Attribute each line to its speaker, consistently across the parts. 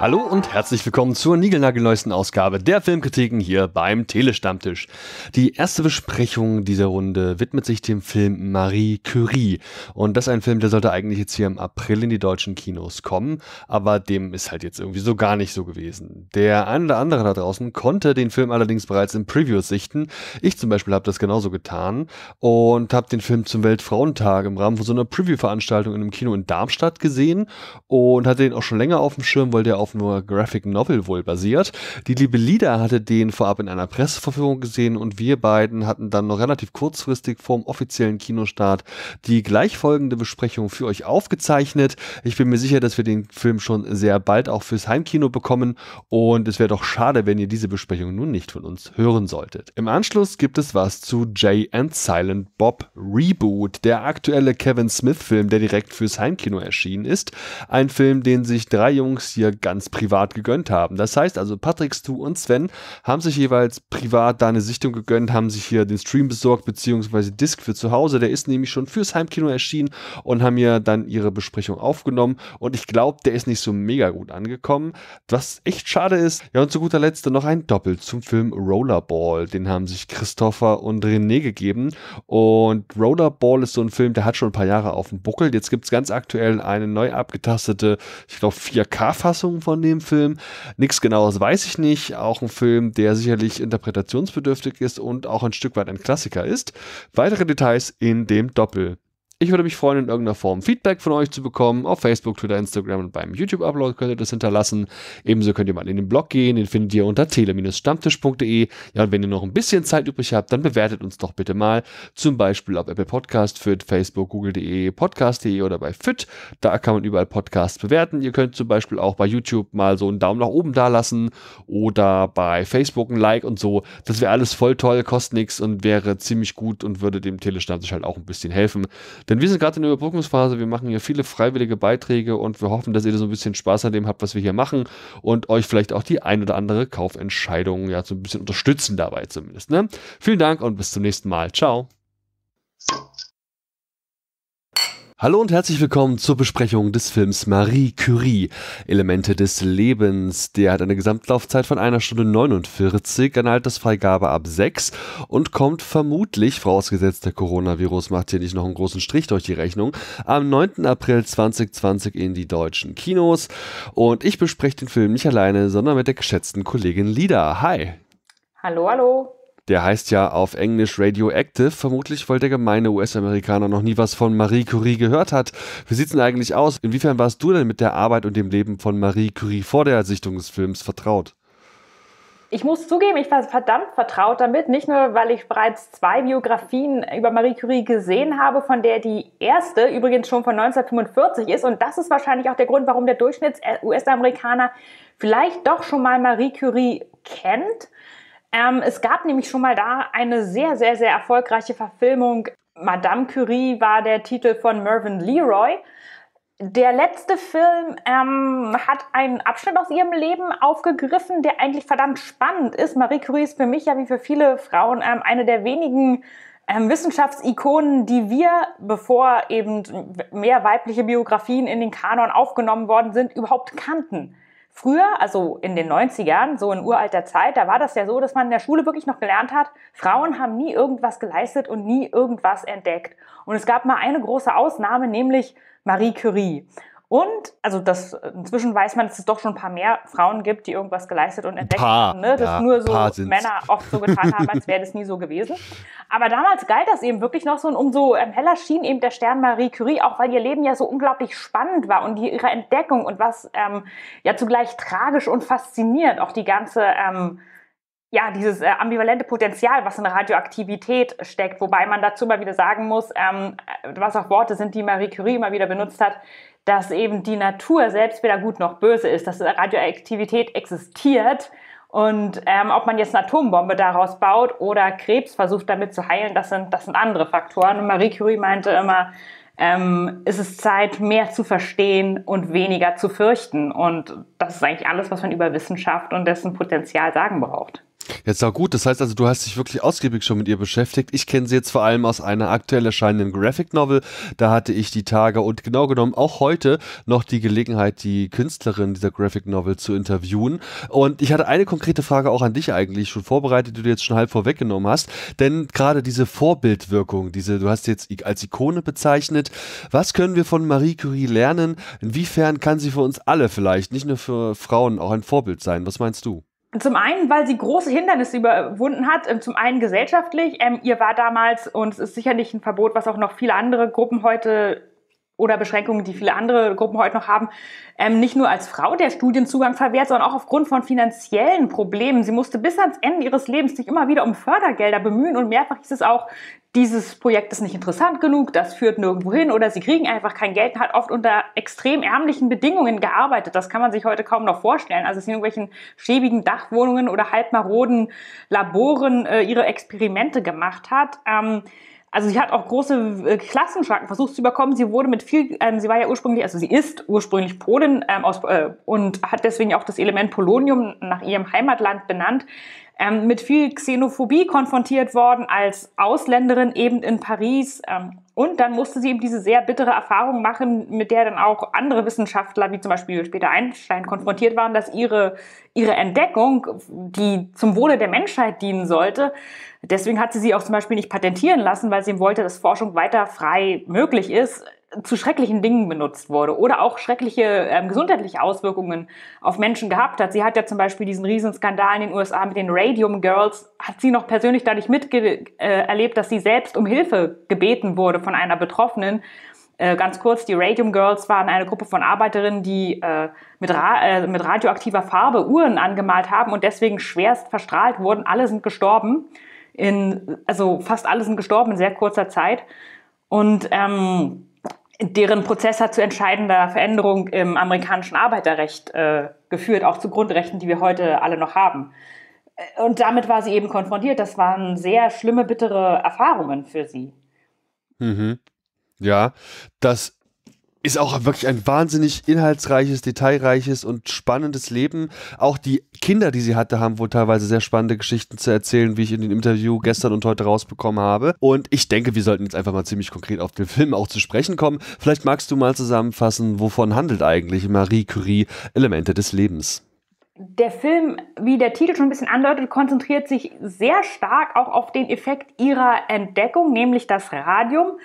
Speaker 1: Hallo und herzlich willkommen zur niegelnagelneuesten Ausgabe der Filmkritiken hier beim Telestammtisch. Die erste Besprechung dieser Runde widmet sich dem Film Marie Curie. Und das ist ein Film, der sollte eigentlich jetzt hier im April in die deutschen Kinos kommen, aber dem ist halt jetzt irgendwie so gar nicht so gewesen. Der ein oder andere da draußen konnte den Film allerdings bereits im Preview sichten. Ich zum Beispiel habe das genauso getan und habe den Film zum Weltfrauentag im Rahmen von so einer Preview-Veranstaltung in einem Kino in Darmstadt gesehen und hatte den auch schon länger auf dem Schirm, weil der auf nur Graphic Novel wohl basiert. Die liebe Lida hatte den vorab in einer Presseverführung gesehen und wir beiden hatten dann noch relativ kurzfristig vorm offiziellen Kinostart die gleichfolgende Besprechung für euch aufgezeichnet. Ich bin mir sicher, dass wir den Film schon sehr bald auch fürs Heimkino bekommen und es wäre doch schade, wenn ihr diese Besprechung nun nicht von uns hören solltet. Im Anschluss gibt es was zu Jay and Silent Bob Reboot, der aktuelle Kevin Smith-Film, der direkt fürs Heimkino erschienen ist. Ein Film, den sich drei Jungs hier ganz privat gegönnt haben. Das heißt also, Patrick, Stu und Sven haben sich jeweils privat da eine Sichtung gegönnt, haben sich hier den Stream besorgt, beziehungsweise Disc für zu Hause. Der ist nämlich schon fürs Heimkino erschienen und haben hier dann ihre Besprechung aufgenommen. Und ich glaube, der ist nicht so mega gut angekommen, was echt schade ist. Ja, und zu guter Letzt noch ein Doppel zum Film Rollerball. Den haben sich Christopher und René gegeben. Und Rollerball ist so ein Film, der hat schon ein paar Jahre auf dem Buckel. Jetzt gibt es ganz aktuell eine neu abgetastete, ich glaube 4K-Fassung von dem Film. Nichts Genaues weiß ich nicht. Auch ein Film, der sicherlich interpretationsbedürftig ist und auch ein Stück weit ein Klassiker ist. Weitere Details in dem Doppel. Ich würde mich freuen, in irgendeiner Form Feedback von euch zu bekommen. Auf Facebook, Twitter, Instagram und beim YouTube-Upload könnt ihr das hinterlassen. Ebenso könnt ihr mal in den Blog gehen. Den findet ihr unter tele-stammtisch.de. Ja, und wenn ihr noch ein bisschen Zeit übrig habt, dann bewertet uns doch bitte mal. Zum Beispiel auf Apple Podcast, FIT, Facebook, Google.de, Podcast.de oder bei FIT. Da kann man überall Podcasts bewerten. Ihr könnt zum Beispiel auch bei YouTube mal so einen Daumen nach oben da lassen oder bei Facebook ein Like und so. Das wäre alles voll toll, kostet nichts und wäre ziemlich gut und würde dem Telestammtisch halt auch ein bisschen helfen. Denn wir sind gerade in der Überbrückungsphase, wir machen hier viele freiwillige Beiträge und wir hoffen, dass ihr so ein bisschen Spaß an dem habt, was wir hier machen und euch vielleicht auch die ein oder andere Kaufentscheidung ja so ein bisschen unterstützen dabei zumindest. Ne? Vielen Dank und bis zum nächsten Mal. Ciao. Hallo und herzlich willkommen zur Besprechung des Films Marie Curie, Elemente des Lebens. Der hat eine Gesamtlaufzeit von 1 Stunde 49, eine Altersfreigabe ab 6 und kommt vermutlich, vorausgesetzt der Coronavirus macht hier nicht noch einen großen Strich durch die Rechnung, am 9. April 2020 in die deutschen Kinos. Und ich bespreche den Film nicht alleine, sondern mit der geschätzten Kollegin Lida. Hi!
Speaker 2: Hallo, hallo!
Speaker 1: Der heißt ja auf Englisch Radioactive, vermutlich weil der gemeine US-Amerikaner noch nie was von Marie Curie gehört hat. Wie sieht's denn eigentlich aus? Inwiefern warst du denn mit der Arbeit und dem Leben von Marie Curie vor der Sichtung des Films vertraut?
Speaker 2: Ich muss zugeben, ich war verdammt vertraut damit, nicht nur, weil ich bereits 2 Biografien über Marie Curie gesehen habe, von der die erste übrigens schon von 1945 ist. Und das ist wahrscheinlich auch der Grund, warum der Durchschnitts-US-Amerikaner vielleicht doch schon mal Marie Curie kennt. Es gab nämlich schon mal da eine sehr, sehr, sehr erfolgreiche Verfilmung. Madame Curie war der Titel von Mervyn LeRoy. Der letzte Film hat einen Abschnitt aus ihrem Leben aufgegriffen, der eigentlich verdammt spannend ist. Marie Curie ist für mich ja wie für viele Frauen eine der wenigen Wissenschaftsikonen, die wir, bevor eben mehr weibliche Biografien in den Kanon aufgenommen worden sind, überhaupt kannten. Früher, also in den 90ern, so in uralter Zeit, da war das ja so, dass man in der Schule wirklich noch gelernt hat, Frauen haben nie irgendwas geleistet und nie irgendwas entdeckt. Und es gab mal eine große Ausnahme, nämlich Marie Curie. Und, also inzwischen weiß man, dass es doch schon ein paar mehr Frauen gibt, die irgendwas geleistet und entdeckt haben. Ne? Dass nur so Männer oft so getan haben, als wäre das nie so gewesen. Aber damals galt das eben wirklich noch so und umso heller schien eben der Stern Marie Curie, auch weil ihr Leben ja so unglaublich spannend war und ihre Entdeckung und was ja zugleich tragisch und faszinierend, auch die ganze dieses ambivalente Potenzial, was in Radioaktivität steckt, wobei man dazu mal wieder sagen muss, was auch Worte sind, die Marie Curie immer wieder benutzt hat, dass eben die Natur selbst weder gut noch böse ist, dass Radioaktivität existiert und ob man jetzt eine Atombombe daraus baut oder Krebs versucht damit zu heilen, das sind andere Faktoren. Und Marie Curie meinte immer, es ist Zeit, mehr zu verstehen und weniger zu fürchten. Und das ist eigentlich alles, was man über Wissenschaft und dessen Potenzial sagen braucht.
Speaker 1: Jetzt auch gut, das heißt also, du hast dich wirklich ausgiebig schon mit ihr beschäftigt. Ich kenne sie jetzt vor allem aus einer aktuell erscheinenden Graphic Novel. Da hatte ich die Tage und genau genommen auch heute noch die Gelegenheit, die Künstlerin dieser Graphic Novel zu interviewen. Und ich hatte eine konkrete Frage auch an dich eigentlich schon vorbereitet, die du jetzt schon halb vorweggenommen hast. Denn gerade diese Vorbildwirkung, du hast sie jetzt als Ikone bezeichnet. Was können wir von Marie Curie lernen? Inwiefern kann sie für uns alle vielleicht, nicht nur für Frauen, auch ein Vorbild sein? Was meinst du?
Speaker 2: Zum einen, weil sie große Hindernisse überwunden hat, zum einen gesellschaftlich. Ihr war damals, und es ist sicherlich ein Verbot, was auch noch viele andere Gruppen heute oder Beschränkungen, die viele andere Gruppen heute noch haben, nicht nur als Frau der Studienzugang verwehrt, sondern auch aufgrund von finanziellen Problemen. Sie musste bis ans Ende ihres Lebens sich immer wieder um Fördergelder bemühen und mehrfach hieß es auch, dieses Projekt ist nicht interessant genug, das führt nirgendwo hin oder sie kriegen einfach kein Geld und hat oft unter extrem ärmlichen Bedingungen gearbeitet. Das kann man sich heute kaum noch vorstellen. Also es in irgendwelchen schäbigen Dachwohnungen oder halbmaroden Laboren ihre Experimente gemacht hat. Also sie hat auch große Klassenschranken versucht zu überkommen. Sie wurde mit viel, sie war ja ursprünglich, also sie ist ursprünglich Polin und hat deswegen auch das Element Polonium nach ihrem Heimatland benannt. Mit viel Xenophobie konfrontiert worden als Ausländerin eben in Paris. Und dann musste sie eben diese sehr bittere Erfahrung machen, mit der dann auch andere Wissenschaftler, wie zum Beispiel später Einstein, konfrontiert waren, dass ihre Entdeckung, die zum Wohle der Menschheit dienen sollte, deswegen hat sie auch zum Beispiel nicht patentieren lassen, weil sie eben wollte, dass Forschung weiter frei möglich ist, zu schrecklichen Dingen benutzt wurde oder auch schreckliche gesundheitliche Auswirkungen auf Menschen gehabt hat. Sie hat ja zum Beispiel diesen Riesenskandal in den USA mit den Radium Girls, hat sie noch persönlich dadurch erlebt, dass sie selbst um Hilfe gebeten wurde von einer Betroffenen. Ganz kurz, die Radium Girls waren eine Gruppe von Arbeiterinnen, die mit radioaktiver Farbe Uhren angemalt haben und deswegen schwerst verstrahlt wurden. Alle sind gestorben. Fast alle sind gestorben in sehr kurzer Zeit. Und deren Prozess hat zu entscheidender Veränderung im amerikanischen Arbeiterrecht geführt, auch zu Grundrechten, die wir heute alle noch haben. Und damit war sie eben konfrontiert. Das waren sehr schlimme, bittere Erfahrungen für sie.
Speaker 1: Mhm. Ja, das ist auch wirklich ein wahnsinnig inhaltsreiches, detailreiches und spannendes Leben. Auch die Kinder, die sie hatte, haben wohl teilweise sehr spannende Geschichten zu erzählen, wie ich in dem Interview gestern und heute rausbekommen habe. Und ich denke, wir sollten jetzt einfach mal ziemlich konkret auf den Film auch zu sprechen kommen. Vielleicht magst du mal zusammenfassen, wovon handelt eigentlich Marie Curie Elemente des Lebens?
Speaker 2: Der Film, wie der Titel schon ein bisschen andeutet, konzentriert sich sehr stark auch auf den Effekt ihrer Entdeckung, nämlich das Radium.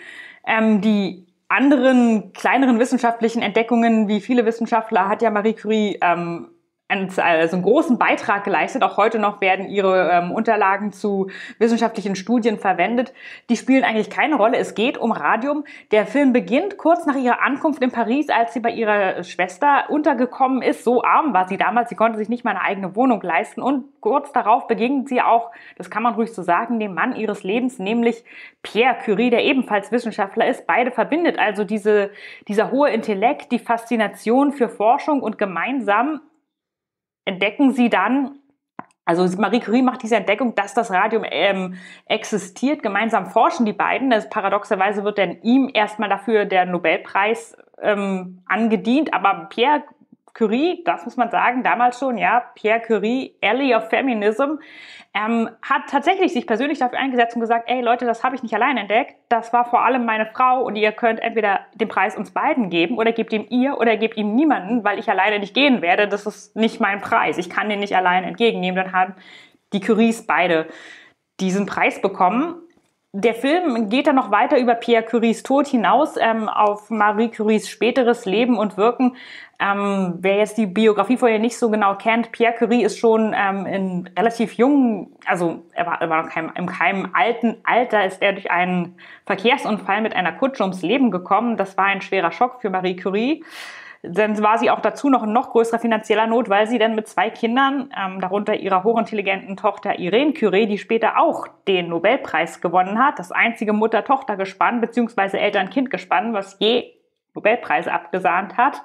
Speaker 2: Die anderen kleineren wissenschaftlichen Entdeckungen, wie viele Wissenschaftler, hat ja Marie Curie einen großen Beitrag geleistet. Auch heute noch werden ihre Unterlagen zu wissenschaftlichen Studien verwendet. Die spielen eigentlich keine Rolle. Es geht um Radium. Der Film beginnt kurz nach ihrer Ankunft in Paris, als sie bei ihrer Schwester untergekommen ist. So arm war sie damals, sie konnte sich nicht mal eine eigene Wohnung leisten. Und kurz darauf begegnet sie auch, das kann man ruhig so sagen, dem Mann ihres Lebens, nämlich Pierre Curie, der ebenfalls Wissenschaftler ist. Beide verbindet also dieser hohe Intellekt, die Faszination für Forschung und gemeinsam entdecken sie dann, also Marie Curie macht diese Entdeckung, dass das Radium existiert. Gemeinsam forschen die beiden. Paradoxerweise wird dann ihm erstmal dafür der Nobelpreis angedient. Aber Pierre Curie, das muss man sagen, damals schon, ja, Pierre Curie, Ally of Feminism, hat tatsächlich sich persönlich dafür eingesetzt und gesagt, ey Leute, das habe ich nicht allein entdeckt, das war vor allem meine Frau und ihr könnt entweder den Preis uns beiden geben oder gebt ihm ihr oder gebt ihm niemanden, weil ich alleine nicht gehen werde, das ist nicht mein Preis, ich kann den nicht allein entgegennehmen. Dann haben die Curies beide diesen Preis bekommen. Der Film geht dann noch weiter über Pierre Curies Tod hinaus auf Marie Curies späteres Leben und Wirken. Wer jetzt die Biografie von ihr nicht so genau kennt, Pierre Curie ist schon in relativ jungen, also er war noch in keinem alten Alter, ist er durch einen Verkehrsunfall mit einer Kutsche ums Leben gekommen. Das war ein schwerer Schock für Marie Curie. Dann war sie auch dazu noch in noch größerer finanzieller Not, weil sie dann mit 2 Kindern, darunter ihrer hochintelligenten Tochter Irene Curie, die später auch den Nobelpreis gewonnen hat, das einzige Mutter-Tochter-Gespann bzw. Eltern-Kind-Gespann, was je Nobelpreise abgesahnt hat,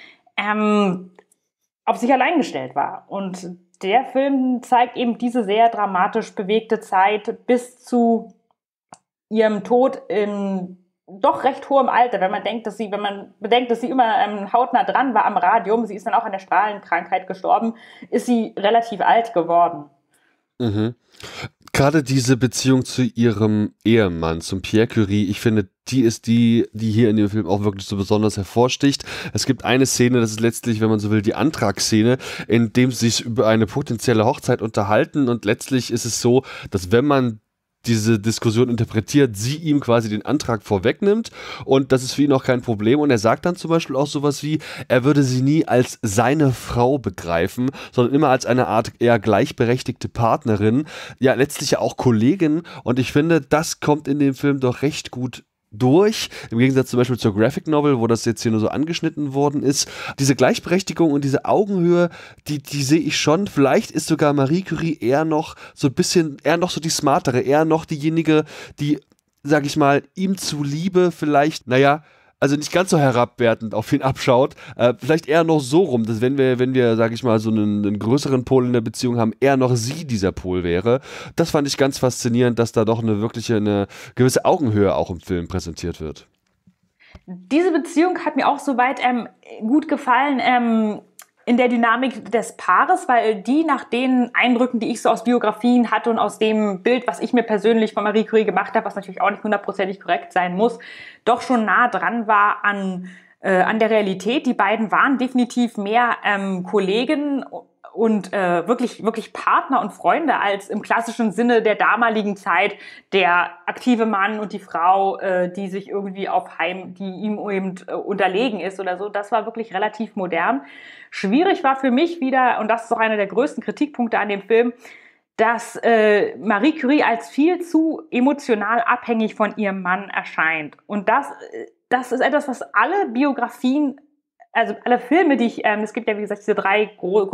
Speaker 2: auf sich allein gestellt war. Und der Film zeigt eben diese sehr dramatisch bewegte Zeit bis zu ihrem Tod in doch recht hohem Alter, wenn man bedenkt, dass sie immer hautnah dran war am Radium, sie ist dann auch an der Strahlenkrankheit gestorben, ist sie relativ alt geworden.
Speaker 1: Mhm. Gerade diese Beziehung zu ihrem Ehemann, zum Pierre Curie, ich finde, die ist die hier in dem Film auch wirklich so besonders hervorsticht. Es gibt eine Szene, das ist letztlich, wenn man so will, die Antragsszene, in dem sie sich über eine potenzielle Hochzeit unterhalten, und letztlich ist es so, dass wenn man diese Diskussion interpretiert, sie ihm quasi den Antrag vorwegnimmt, und das ist für ihn auch kein Problem, und er sagt dann zum Beispiel auch sowas wie, er würde sie nie als seine Frau begreifen, sondern immer als eine Art eher gleichberechtigte Partnerin, ja letztlich ja auch Kollegin, und ich finde, das kommt in dem Film doch recht gut durch, im Gegensatz zum Beispiel zur Graphic Novel, wo das jetzt hier nur so angeschnitten worden ist. Diese Gleichberechtigung und diese Augenhöhe, die sehe ich schon. Vielleicht ist sogar Marie Curie eher noch so ein bisschen, eher noch so die smartere, eher noch diejenige, die, sag ich mal, ihm zuliebe vielleicht, naja, also nicht ganz so herabwertend auf ihn abschaut, vielleicht eher noch so rum, dass wenn wir, sag ich mal, so einen größeren Pol in der Beziehung haben, eher noch sie dieser Pol wäre. Das fand ich ganz faszinierend, dass da doch eine gewisse Augenhöhe auch im Film präsentiert wird.
Speaker 2: Diese Beziehung hat mir auch soweit gut gefallen, in der Dynamik des Paares, weil die nach den Eindrücken, die ich so aus Biografien hatte und aus dem Bild, was ich mir persönlich von Marie Curie gemacht habe, was natürlich auch nicht hundertprozentig korrekt sein muss, doch schon nah dran war an der Realität. Die beiden waren definitiv mehr Kollegen und wirklich Partner und Freunde als im klassischen Sinne der damaligen Zeit der aktive Mann und die Frau, die sich irgendwie die ihm eben unterlegen ist oder so. Das war wirklich relativ modern. Schwierig war für mich wieder, und das ist auch einer der größten Kritikpunkte an dem Film, dass Marie Curie als viel zu emotional abhängig von ihrem Mann erscheint. Und das ist etwas, was alle Biografien, also alle Filme, es gibt ja wie gesagt diese 3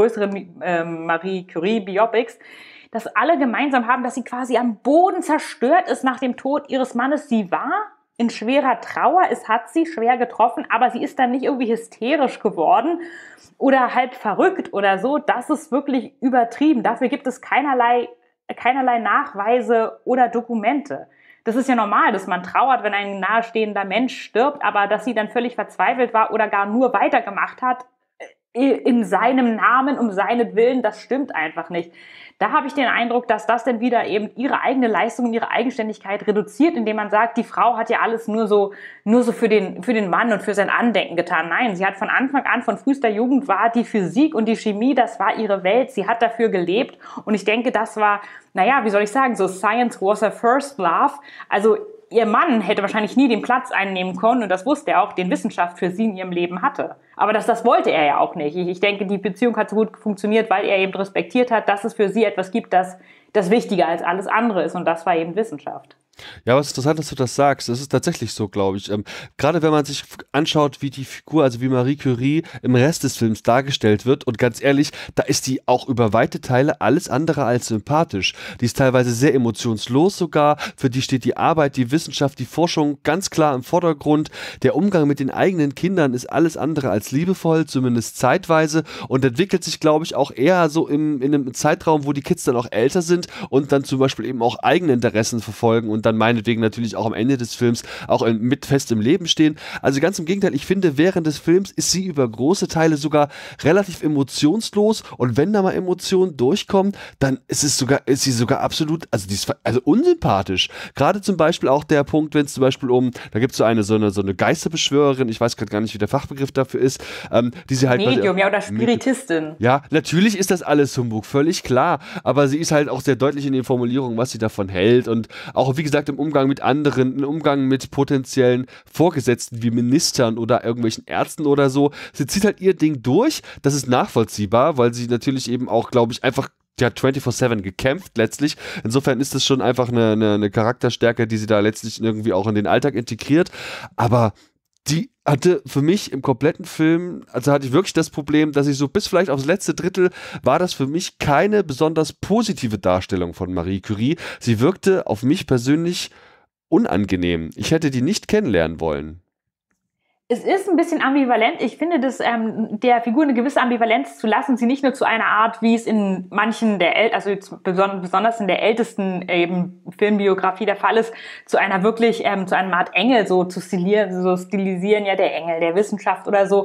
Speaker 2: größeren Marie Curie Biopics, dass alle gemeinsam haben, dass sie quasi am Boden zerstört ist nach dem Tod ihres Mannes. Sie war in schwerer Trauer, es hat sie schwer getroffen, aber sie ist dann nicht irgendwie hysterisch geworden oder halb verrückt oder so. Das ist wirklich übertrieben. Dafür gibt es keinerlei Nachweise oder Dokumente. Das ist ja normal, dass man trauert, wenn ein nahestehender Mensch stirbt, aber dass sie dann völlig verzweifelt war oder gar nur weitergemacht hat, in seinem Namen, um seinetwillen, das stimmt einfach nicht. Da habe ich den Eindruck, dass das dann wieder eben ihre eigene Leistung und ihre Eigenständigkeit reduziert, indem man sagt, die Frau hat ja alles nur so für den Mann und für sein Andenken getan. Nein, sie hat von Anfang an, von frühester Jugend war die Physik und die Chemie, das war ihre Welt. Sie hat dafür gelebt und ich denke, das war, naja, wie soll ich sagen, so Science was her first love. Also ihr Mann hätte wahrscheinlich nie den Platz einnehmen können, und das wusste er auch, den Wissenschaft für sie in ihrem Leben hatte. Aber das wollte er ja auch nicht. Ich denke, die Beziehung hat so gut funktioniert, weil er eben respektiert hat, dass es für sie etwas gibt, das wichtiger als alles andere ist, und das war eben Wissenschaft.
Speaker 1: Ja, was interessant, dass du das sagst. Das ist tatsächlich so, glaube ich. Gerade wenn man sich anschaut, wie die Figur, also wie Marie Curie im Rest des Films dargestellt wird, und ganz ehrlich, da ist die auch über weite Teile alles andere als sympathisch. Die ist teilweise sehr emotionslos sogar. Für die steht die Arbeit, die Wissenschaft, die Forschung ganz klar im Vordergrund. Der Umgang mit den eigenen Kindern ist alles andere als liebevoll, zumindest zeitweise, und entwickelt sich, glaube ich, auch eher so in einem Zeitraum, wo die Kids dann auch älter sind und dann zum Beispiel eben auch eigene Interessen verfolgen und dann meinetwegen natürlich auch am Ende des Films auch mit fest im Leben stehen. Also ganz im Gegenteil, ich finde, während des Films ist sie über große Teile sogar relativ emotionslos, und wenn da mal Emotionen durchkommen, dann ist sie sogar absolut, also die ist also unsympathisch. Gerade zum Beispiel auch der Punkt, wenn es zum Beispiel da gibt es so eine Geisterbeschwörerin, ich weiß gerade gar nicht, wie der Fachbegriff dafür ist, die sie halt...
Speaker 2: Medium, ja, oder Spiritistin.
Speaker 1: Ja, natürlich ist das alles Humbug, völlig klar, aber sie ist halt auch sehr deutlich in den Formulierungen, was sie davon hält, und auch, wie gesagt, im Umgang mit anderen, im Umgang mit potenziellen Vorgesetzten wie Ministern oder irgendwelchen Ärzten oder so. Sie zieht halt ihr Ding durch, das ist nachvollziehbar, weil sie natürlich eben auch, glaube ich, einfach 24/7 gekämpft letztlich. Insofern ist das schon einfach eine Charakterstärke, die sie da letztlich irgendwie auch in den Alltag integriert, aber die hatte für mich im kompletten Film, also hatte ich wirklich das Problem, dass ich so bis vielleicht aufs letzte Drittel war das für mich keine besonders positive Darstellung von Marie Curie. Sie wirkte auf mich persönlich unangenehm. Ich hätte die nicht kennenlernen wollen.
Speaker 2: Es ist ein bisschen ambivalent. Ich finde, dass der Figur eine gewisse Ambivalenz zu lassen, sie nicht nur zu einer Art, wie es in manchen also besonders in der ältesten eben Filmbiografie der Fall ist, zu einer wirklich, zu einer Art Engel so zu stilisieren, ja, der Engel der Wissenschaft oder so.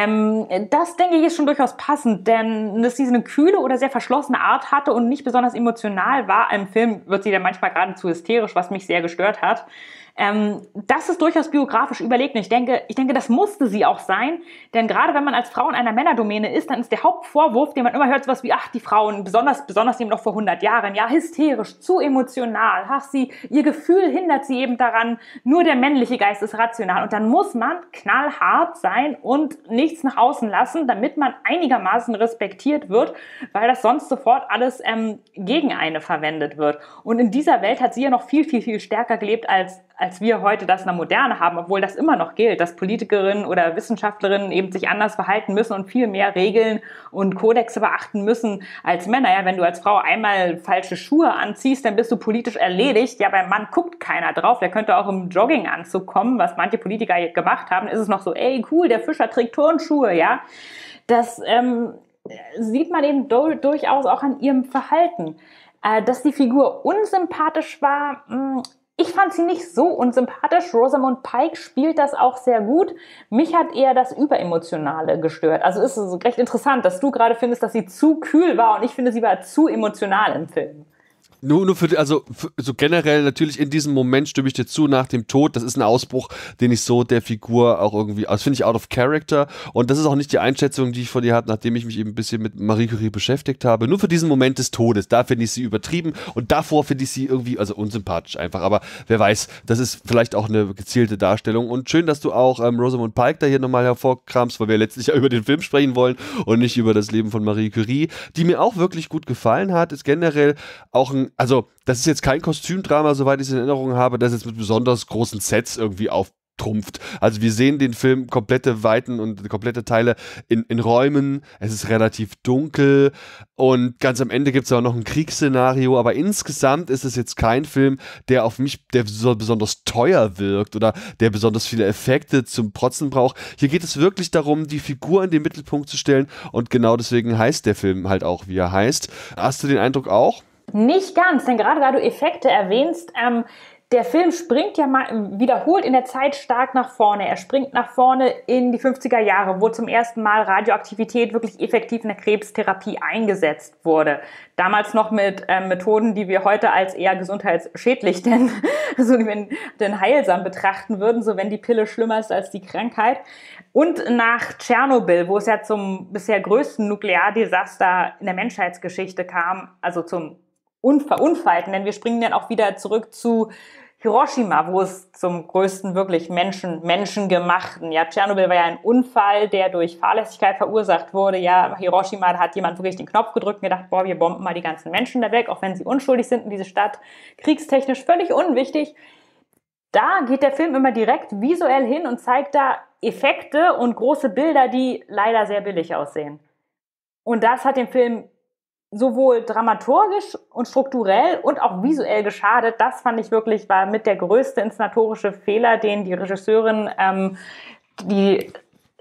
Speaker 2: Das, denke ich, ist schon durchaus passend, denn dass sie eine kühle oder sehr verschlossene Art hatte und nicht besonders emotional war. Im Film wird sie dann manchmal geradezu hysterisch, was mich sehr gestört hat. Das ist durchaus biografisch überlegt. Und ich denke, das musste sie auch sein. Denn gerade wenn man als Frau in einer Männerdomäne ist, dann ist der Hauptvorwurf, den man immer hört, sowas wie, ach, die Frauen, besonders eben noch vor 100 Jahren, ja, hysterisch, zu emotional, ach, ihr Gefühl hindert sie eben daran, nur der männliche Geist ist rational. Und dann muss man knallhart sein und nichts nach außen lassen, damit man einigermaßen respektiert wird, weil das sonst sofort alles gegen eine verwendet wird. Und in dieser Welt hat sie ja noch viel, viel, viel stärker gelebt, als wir heute das in der Moderne haben, obwohl das immer noch gilt, dass Politikerinnen oder Wissenschaftlerinnen eben sich anders verhalten müssen und viel mehr Regeln und Kodexe beachten müssen als Männer. Ja, wenn du als Frau einmal falsche Schuhe anziehst, dann bist du politisch erledigt. Ja, beim Mann guckt keiner drauf. Der könnte auch im Jogginganzug kommen, was manche Politiker gemacht haben. Ist es noch so, ey, cool, der Fischer trägt Turnschuhe, ja. Das sieht man eben durchaus auch an ihrem Verhalten. Dass die Figur unsympathisch war, ich fand sie nicht so unsympathisch. Rosamund Pike spielt das auch sehr gut. Mich hat eher das Überemotionale gestört. Also ist es recht interessant, dass du gerade findest, dass sie zu kühl war und ich finde, sie war zu emotional im Film.
Speaker 1: Nur so generell natürlich in diesem Moment stimme ich dir zu, nach dem Tod, das ist ein Ausbruch, den ich so der Figur auch irgendwie, das finde ich out of character und das ist auch nicht die Einschätzung, die ich von dir habe, nachdem ich mich eben ein bisschen mit Marie Curie beschäftigt habe. Nur für diesen Moment des Todes, da finde ich sie übertrieben und davor finde ich sie irgendwie, also unsympathisch einfach, aber wer weiß, das ist vielleicht auch eine gezielte Darstellung und schön, dass du auch Rosamund Pike da hier nochmal hervorkramst, weil wir letztlich ja über den Film sprechen wollen und nicht über das Leben von Marie Curie, die mir auch wirklich gut gefallen hat, ist generell auch also das ist jetzt kein Kostümdrama, soweit ich es in Erinnerung habe, das jetzt mit besonders großen Sets irgendwie auftrumpft. Also wir sehen den Film komplette Weiten und komplette Teile in Räumen, es ist relativ dunkel und ganz am Ende gibt es auch noch ein Kriegsszenario, aber insgesamt ist es jetzt kein Film, der auf mich, der so besonders teuer wirkt oder der besonders viele Effekte zum Protzen braucht. Hier geht es wirklich darum, die Figur in den Mittelpunkt zu stellen und genau deswegen heißt der Film halt auch, wie er heißt. Hast du den Eindruck auch?
Speaker 2: Nicht ganz, denn gerade da du Effekte erwähnst, der Film springt ja mal wiederholt in der Zeit stark nach vorne. Er springt nach vorne in die 50er Jahre, wo zum ersten Mal Radioaktivität wirklich effektiv in der Krebstherapie eingesetzt wurde. Damals noch mit Methoden, die wir heute als eher gesundheitsschädlich denn heilsam betrachten würden, so wenn die Pille schlimmer ist als die Krankheit. Und nach Tschernobyl, wo es ja zum bisher größten Nukleardesaster in der Menschheitsgeschichte kam, also zum Verunfallten, denn wir springen dann auch wieder zurück zu Hiroshima, wo es zum größten wirklich menschengemachten, ja, Tschernobyl war ja ein Unfall, der durch Fahrlässigkeit verursacht wurde, ja, Hiroshima, da hat jemand wirklich den Knopf gedrückt und gedacht, boah, wir bomben mal die ganzen Menschen da weg, auch wenn sie unschuldig sind in diese Stadt, kriegstechnisch völlig unwichtig. Da geht der Film immer direkt visuell hin und zeigt da Effekte und große Bilder, die leider sehr billig aussehen. Und das hat dem Film sowohl dramaturgisch und strukturell und auch visuell geschadet. Das fand ich wirklich, war mit der größte inszenatorische Fehler, den die Regisseurin die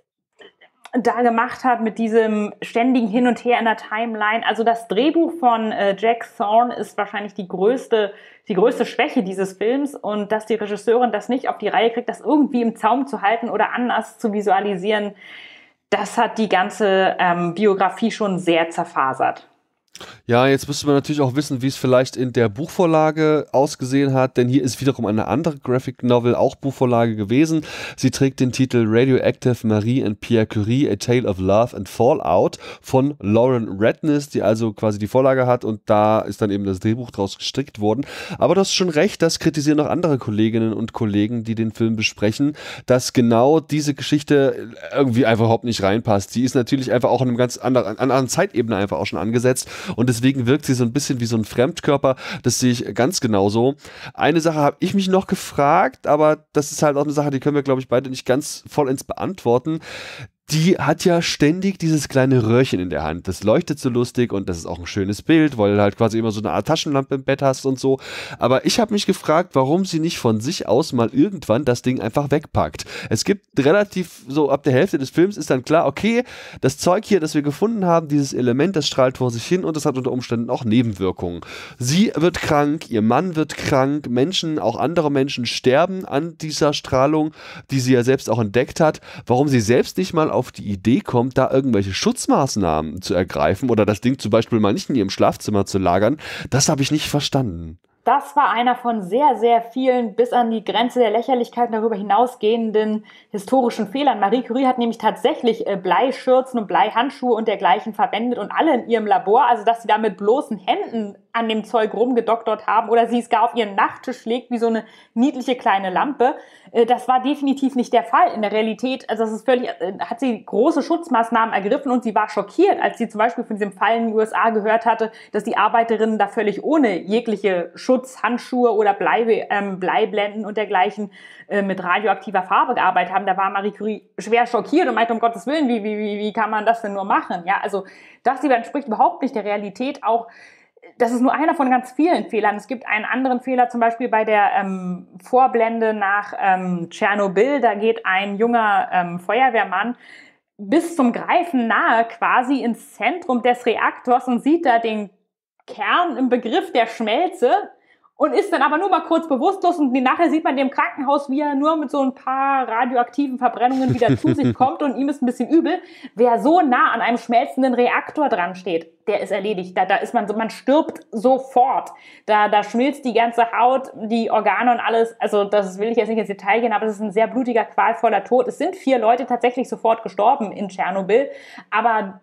Speaker 2: da gemacht hat mit diesem ständigen Hin und Her in der Timeline. Also das Drehbuch von Jack Thorne ist wahrscheinlich die größte Schwäche dieses Films und dass die Regisseurin das nicht auf die Reihe kriegt, das irgendwie im Zaum zu halten oder anders zu visualisieren, das hat die ganze Biografie schon sehr zerfasert.
Speaker 1: Ja, jetzt müsste man natürlich auch wissen, wie es vielleicht in der Buchvorlage ausgesehen hat, denn hier ist wiederum eine andere Graphic Novel, auch Buchvorlage gewesen. Sie trägt den Titel Radioactive Marie and Pierre Curie, A Tale of Love and Fallout von Lauren Redniss, die also quasi die Vorlage hat und da ist dann eben das Drehbuch draus gestrickt worden. Aber du hast schon recht, das kritisieren auch andere Kolleginnen und Kollegen, die den Film besprechen, dass genau diese Geschichte irgendwie einfach überhaupt nicht reinpasst. Sie ist natürlich einfach auch in einem ganz anderen Zeitebene einfach auch schon angesetzt. Und deswegen wirkt sie so ein bisschen wie so ein Fremdkörper. Das sehe ich ganz genauso. Eine Sache habe ich mich noch gefragt, aber das ist halt auch eine Sache, die können wir, glaube ich, beide nicht ganz vollends beantworten. die hat ja ständig dieses kleine Röhrchen in der Hand. Das leuchtet so lustig und das ist auch ein schönes Bild, weil du halt quasi immer so eine Art Taschenlampe im Bett hast und so. Aber ich habe mich gefragt, warum sie nicht von sich aus mal irgendwann das Ding einfach wegpackt. Es gibt relativ, so ab der Hälfte des Films ist dann klar, okay, das Zeug hier, das wir gefunden haben, dieses Element, das strahlt vor sich hin und das hat unter Umständen auch Nebenwirkungen. Sie wird krank, ihr Mann wird krank, Menschen, auch andere Menschen sterben an dieser Strahlung, die sie ja selbst auch entdeckt hat. Warum sie selbst nicht mal auf die Idee kommt, da irgendwelche Schutzmaßnahmen zu ergreifen oder das Ding zum Beispiel mal nicht in ihrem Schlafzimmer zu lagern, das habe ich nicht verstanden.
Speaker 2: Das war einer von sehr, sehr vielen bis an die Grenze der Lächerlichkeit darüber hinausgehenden historischen Fehlern. Marie Curie hat nämlich tatsächlich Bleischürzen und Bleihandschuhe und dergleichen verwendet und alle in ihrem Labor, also dass sie da mit bloßen Händen an dem Zeug rumgedoktert haben oder sie es gar auf ihren Nachttisch legt wie so eine niedliche kleine Lampe. Das war definitiv nicht der Fall in der Realität. Also das ist völlig, hat sie große Schutzmaßnahmen ergriffen und sie war schockiert, als sie zum Beispiel von diesem Fall in den USA gehört hatte, dass die Arbeiterinnen da völlig ohne jegliche Schutzhandschuhe oder Bleiblenden und dergleichen mit radioaktiver Farbe gearbeitet haben. Da war Marie Curie schwer schockiert und meinte, um Gottes Willen, wie kann man das denn nur machen? Ja, also das entspricht überhaupt nicht der Realität. Auch das ist nur einer von ganz vielen Fehlern. Es gibt einen anderen Fehler, zum Beispiel bei der Vorblende nach Tschernobyl. Da geht ein junger Feuerwehrmann bis zum Greifen nahe quasi ins Zentrum des Reaktors und sieht da den Kern im Begriff der Schmelze und ist dann aber nur mal kurz bewusstlos und nachher sieht man den im Krankenhaus, wie er nur mit so ein paar radioaktiven Verbrennungen wieder zu sich kommt und ihm ist ein bisschen übel. Wer so nah an einem schmelzenden Reaktor dran steht, der ist erledigt. Da ist man so, man stirbt sofort. Da schmilzt die ganze Haut, die Organe und alles. Also das will ich jetzt nicht ins Detail gehen, aber es ist ein sehr blutiger, qualvoller Tod. Es sind 4 Leute tatsächlich sofort gestorben in Tschernobyl, aber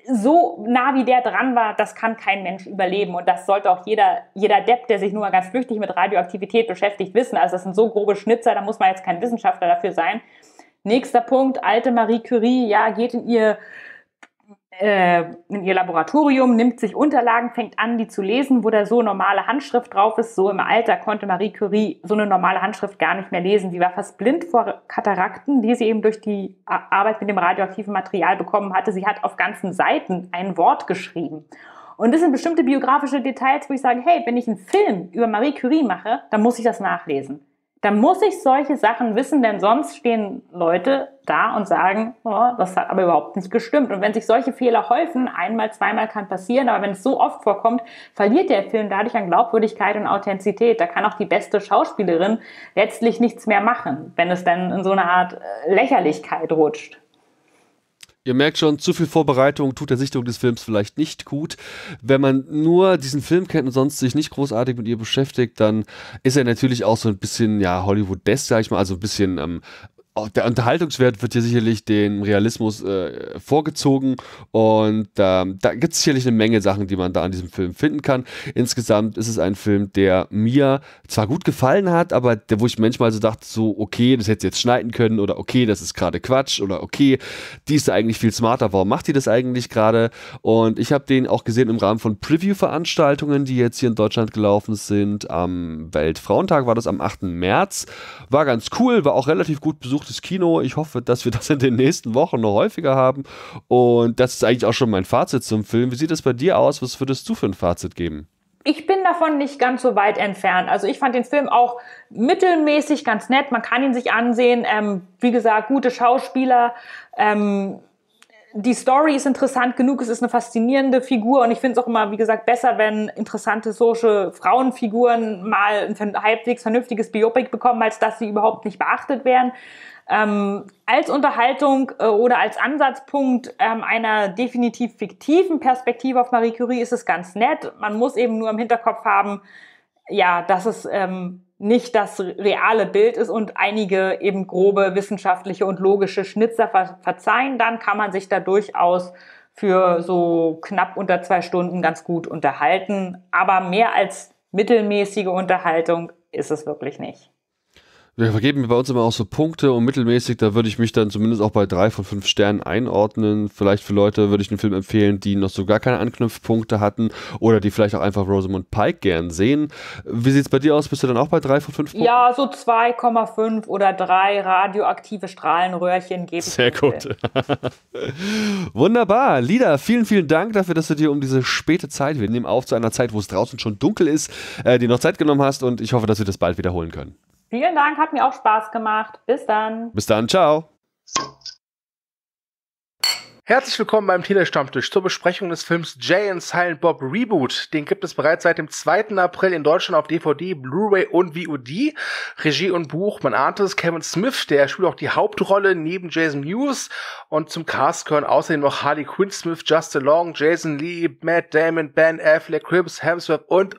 Speaker 2: so nah wie der dran war, das kann kein Mensch überleben. Und das sollte auch jeder Depp, der sich nur mal ganz flüchtig mit Radioaktivität beschäftigt, wissen. Also das sind so grobe Schnitzer, da muss man jetzt kein Wissenschaftler dafür sein. Nächster Punkt, alte Marie Curie, ja, geht in ihr Laboratorium, nimmt sich Unterlagen, fängt an, die zu lesen, wo da so normale Handschrift drauf ist. So im Alter konnte Marie Curie so eine normale Handschrift gar nicht mehr lesen. Sie war fast blind vor Katarakten, die sie eben durch die Arbeit mit dem radioaktiven Material bekommen hatte. Sie hat auf ganzen Seiten ein Wort geschrieben. Und das sind bestimmte biografische Details, wo ich sage, hey, wenn ich einen Film über Marie Curie mache, dann muss ich das nachlesen. Dann muss ich solche Sachen wissen, denn sonst stehen Leute da und sagen, oh, das hat aber überhaupt nicht gestimmt. Und wenn sich solche Fehler häufen, einmal, zweimal kann passieren, aber wenn es so oft vorkommt, verliert der Film dadurch an Glaubwürdigkeit und Authentizität. Da kann auch die beste Schauspielerin letztlich nichts mehr machen, wenn es dann in so eine Art Lächerlichkeit rutscht.
Speaker 1: Ihr merkt schon, zu viel Vorbereitung tut der Sichtung des Films vielleicht nicht gut. Wenn man nur diesen Film kennt und sonst sich nicht großartig mit ihr beschäftigt, dann ist er natürlich auch so ein bisschen, ja, Hollywood-esque, sag ich mal, also ein bisschen der Unterhaltungswert wird hier sicherlich dem Realismus vorgezogen und da gibt es sicherlich eine Menge Sachen, die man da an diesem Film finden kann. Insgesamt ist es ein Film, der mir zwar gut gefallen hat, aber wo ich manchmal so dachte, so okay, das hätte sie jetzt schneiden können oder okay, das ist gerade Quatsch oder okay, die ist eigentlich viel smarter, warum macht die das eigentlich gerade? Und ich habe den auch gesehen im Rahmen von Preview-Veranstaltungen, die jetzt hier in Deutschland gelaufen sind. Am Weltfrauentag war das am 8. März. War ganz cool, war auch relativ gut besucht. Kino. Ich hoffe, dass wir das in den nächsten Wochen noch häufiger haben. Und das ist eigentlich auch schon mein Fazit zum Film. Wie sieht es bei dir aus? Was würdest du für ein Fazit geben?
Speaker 2: Ich bin davon nicht ganz so weit entfernt. Also ich fand den Film auch mittelmäßig ganz nett. Man kann ihn sich ansehen. Wie gesagt, gute Schauspieler. Die Story ist interessant genug, es ist eine faszinierende Figur und ich finde es auch immer, wie gesagt, besser, wenn interessante solche Frauenfiguren mal ein halbwegs vernünftiges Biopic bekommen, als dass sie überhaupt nicht beachtet werden. Als Unterhaltung oder als Ansatzpunkt einer definitiv fiktiven Perspektive auf Marie Curie ist es ganz nett. Man muss eben nur im Hinterkopf haben, ja, dass es nicht das reale Bild ist und einige eben grobe wissenschaftliche und logische Schnitzer verzeihen, dann kann man sich da durchaus für so knapp unter 2 Stunden ganz gut unterhalten. Aber mehr als mittelmäßige Unterhaltung ist es wirklich nicht.
Speaker 1: Wir vergeben bei uns immer auch so Punkte und mittelmäßig, da würde ich mich dann zumindest auch bei 3 von 5 Sternen einordnen. Vielleicht für Leute würde ich einen Film empfehlen, die noch so gar keine Anknüpfpunkte hatten oder die vielleicht auch einfach Rosamund Pike gern sehen. Wie sieht es bei dir aus? Bist du dann auch bei 3 von 5 Punkten?
Speaker 2: Ja, so 2,5 oder 3 radioaktive Strahlenröhrchen gebe ich.
Speaker 1: Sehr gut. Wunderbar. Lida, vielen, vielen Dank dafür, dass du dir um diese späte Zeit, wir nehmen auf zu einer Zeit, wo es draußen schon dunkel ist, dir noch Zeit genommen hast und ich hoffe, dass wir das bald wiederholen können.
Speaker 2: Vielen Dank, hat mir auch Spaß gemacht. Bis dann.
Speaker 1: Bis dann, ciao.
Speaker 3: Herzlich willkommen beim Telestammtisch zur Besprechung des Films Jay and Silent Bob Reboot. Den gibt es bereits seit dem 2. April in Deutschland auf DVD, Blu-ray und VOD. Regie und Buch, man ahnt es, Kevin Smith, der spielt auch die Hauptrolle neben Jason Mewes. Und zum Cast gehören außerdem noch Harley Quinn Smith, Justin Long, Jason Lee, Matt Damon, Ben Affleck, Chris Hemsworth und.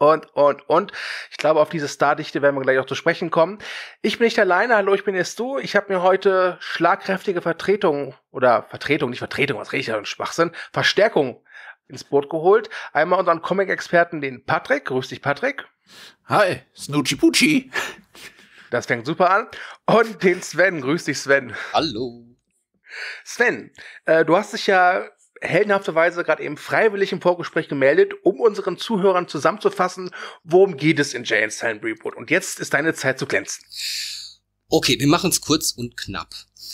Speaker 3: Ich glaube, auf diese Stardichte werden wir gleich auch zu sprechen kommen. Ich bin nicht alleine, hallo, ich bin Estu. Ich habe mir heute schlagkräftige Vertretung, was rede ich da für Schwachsinn, Verstärkung ins Boot geholt. Einmal unseren Comic-Experten, den Patrick. Grüß dich, Patrick.
Speaker 4: Hi, Snoochie Poochie.
Speaker 3: Das fängt super an. Und den Sven. Grüß dich, Sven.
Speaker 4: Hallo.
Speaker 3: Sven, du hast dich ja heldenhafterweise gerade eben freiwillig im Vorgespräch gemeldet, um unseren Zuhörern zusammenzufassen, worum geht es in Jay and Silent Reboot. Und jetzt ist deine Zeit zu glänzen.
Speaker 4: Okay, wir machen es kurz und knapp.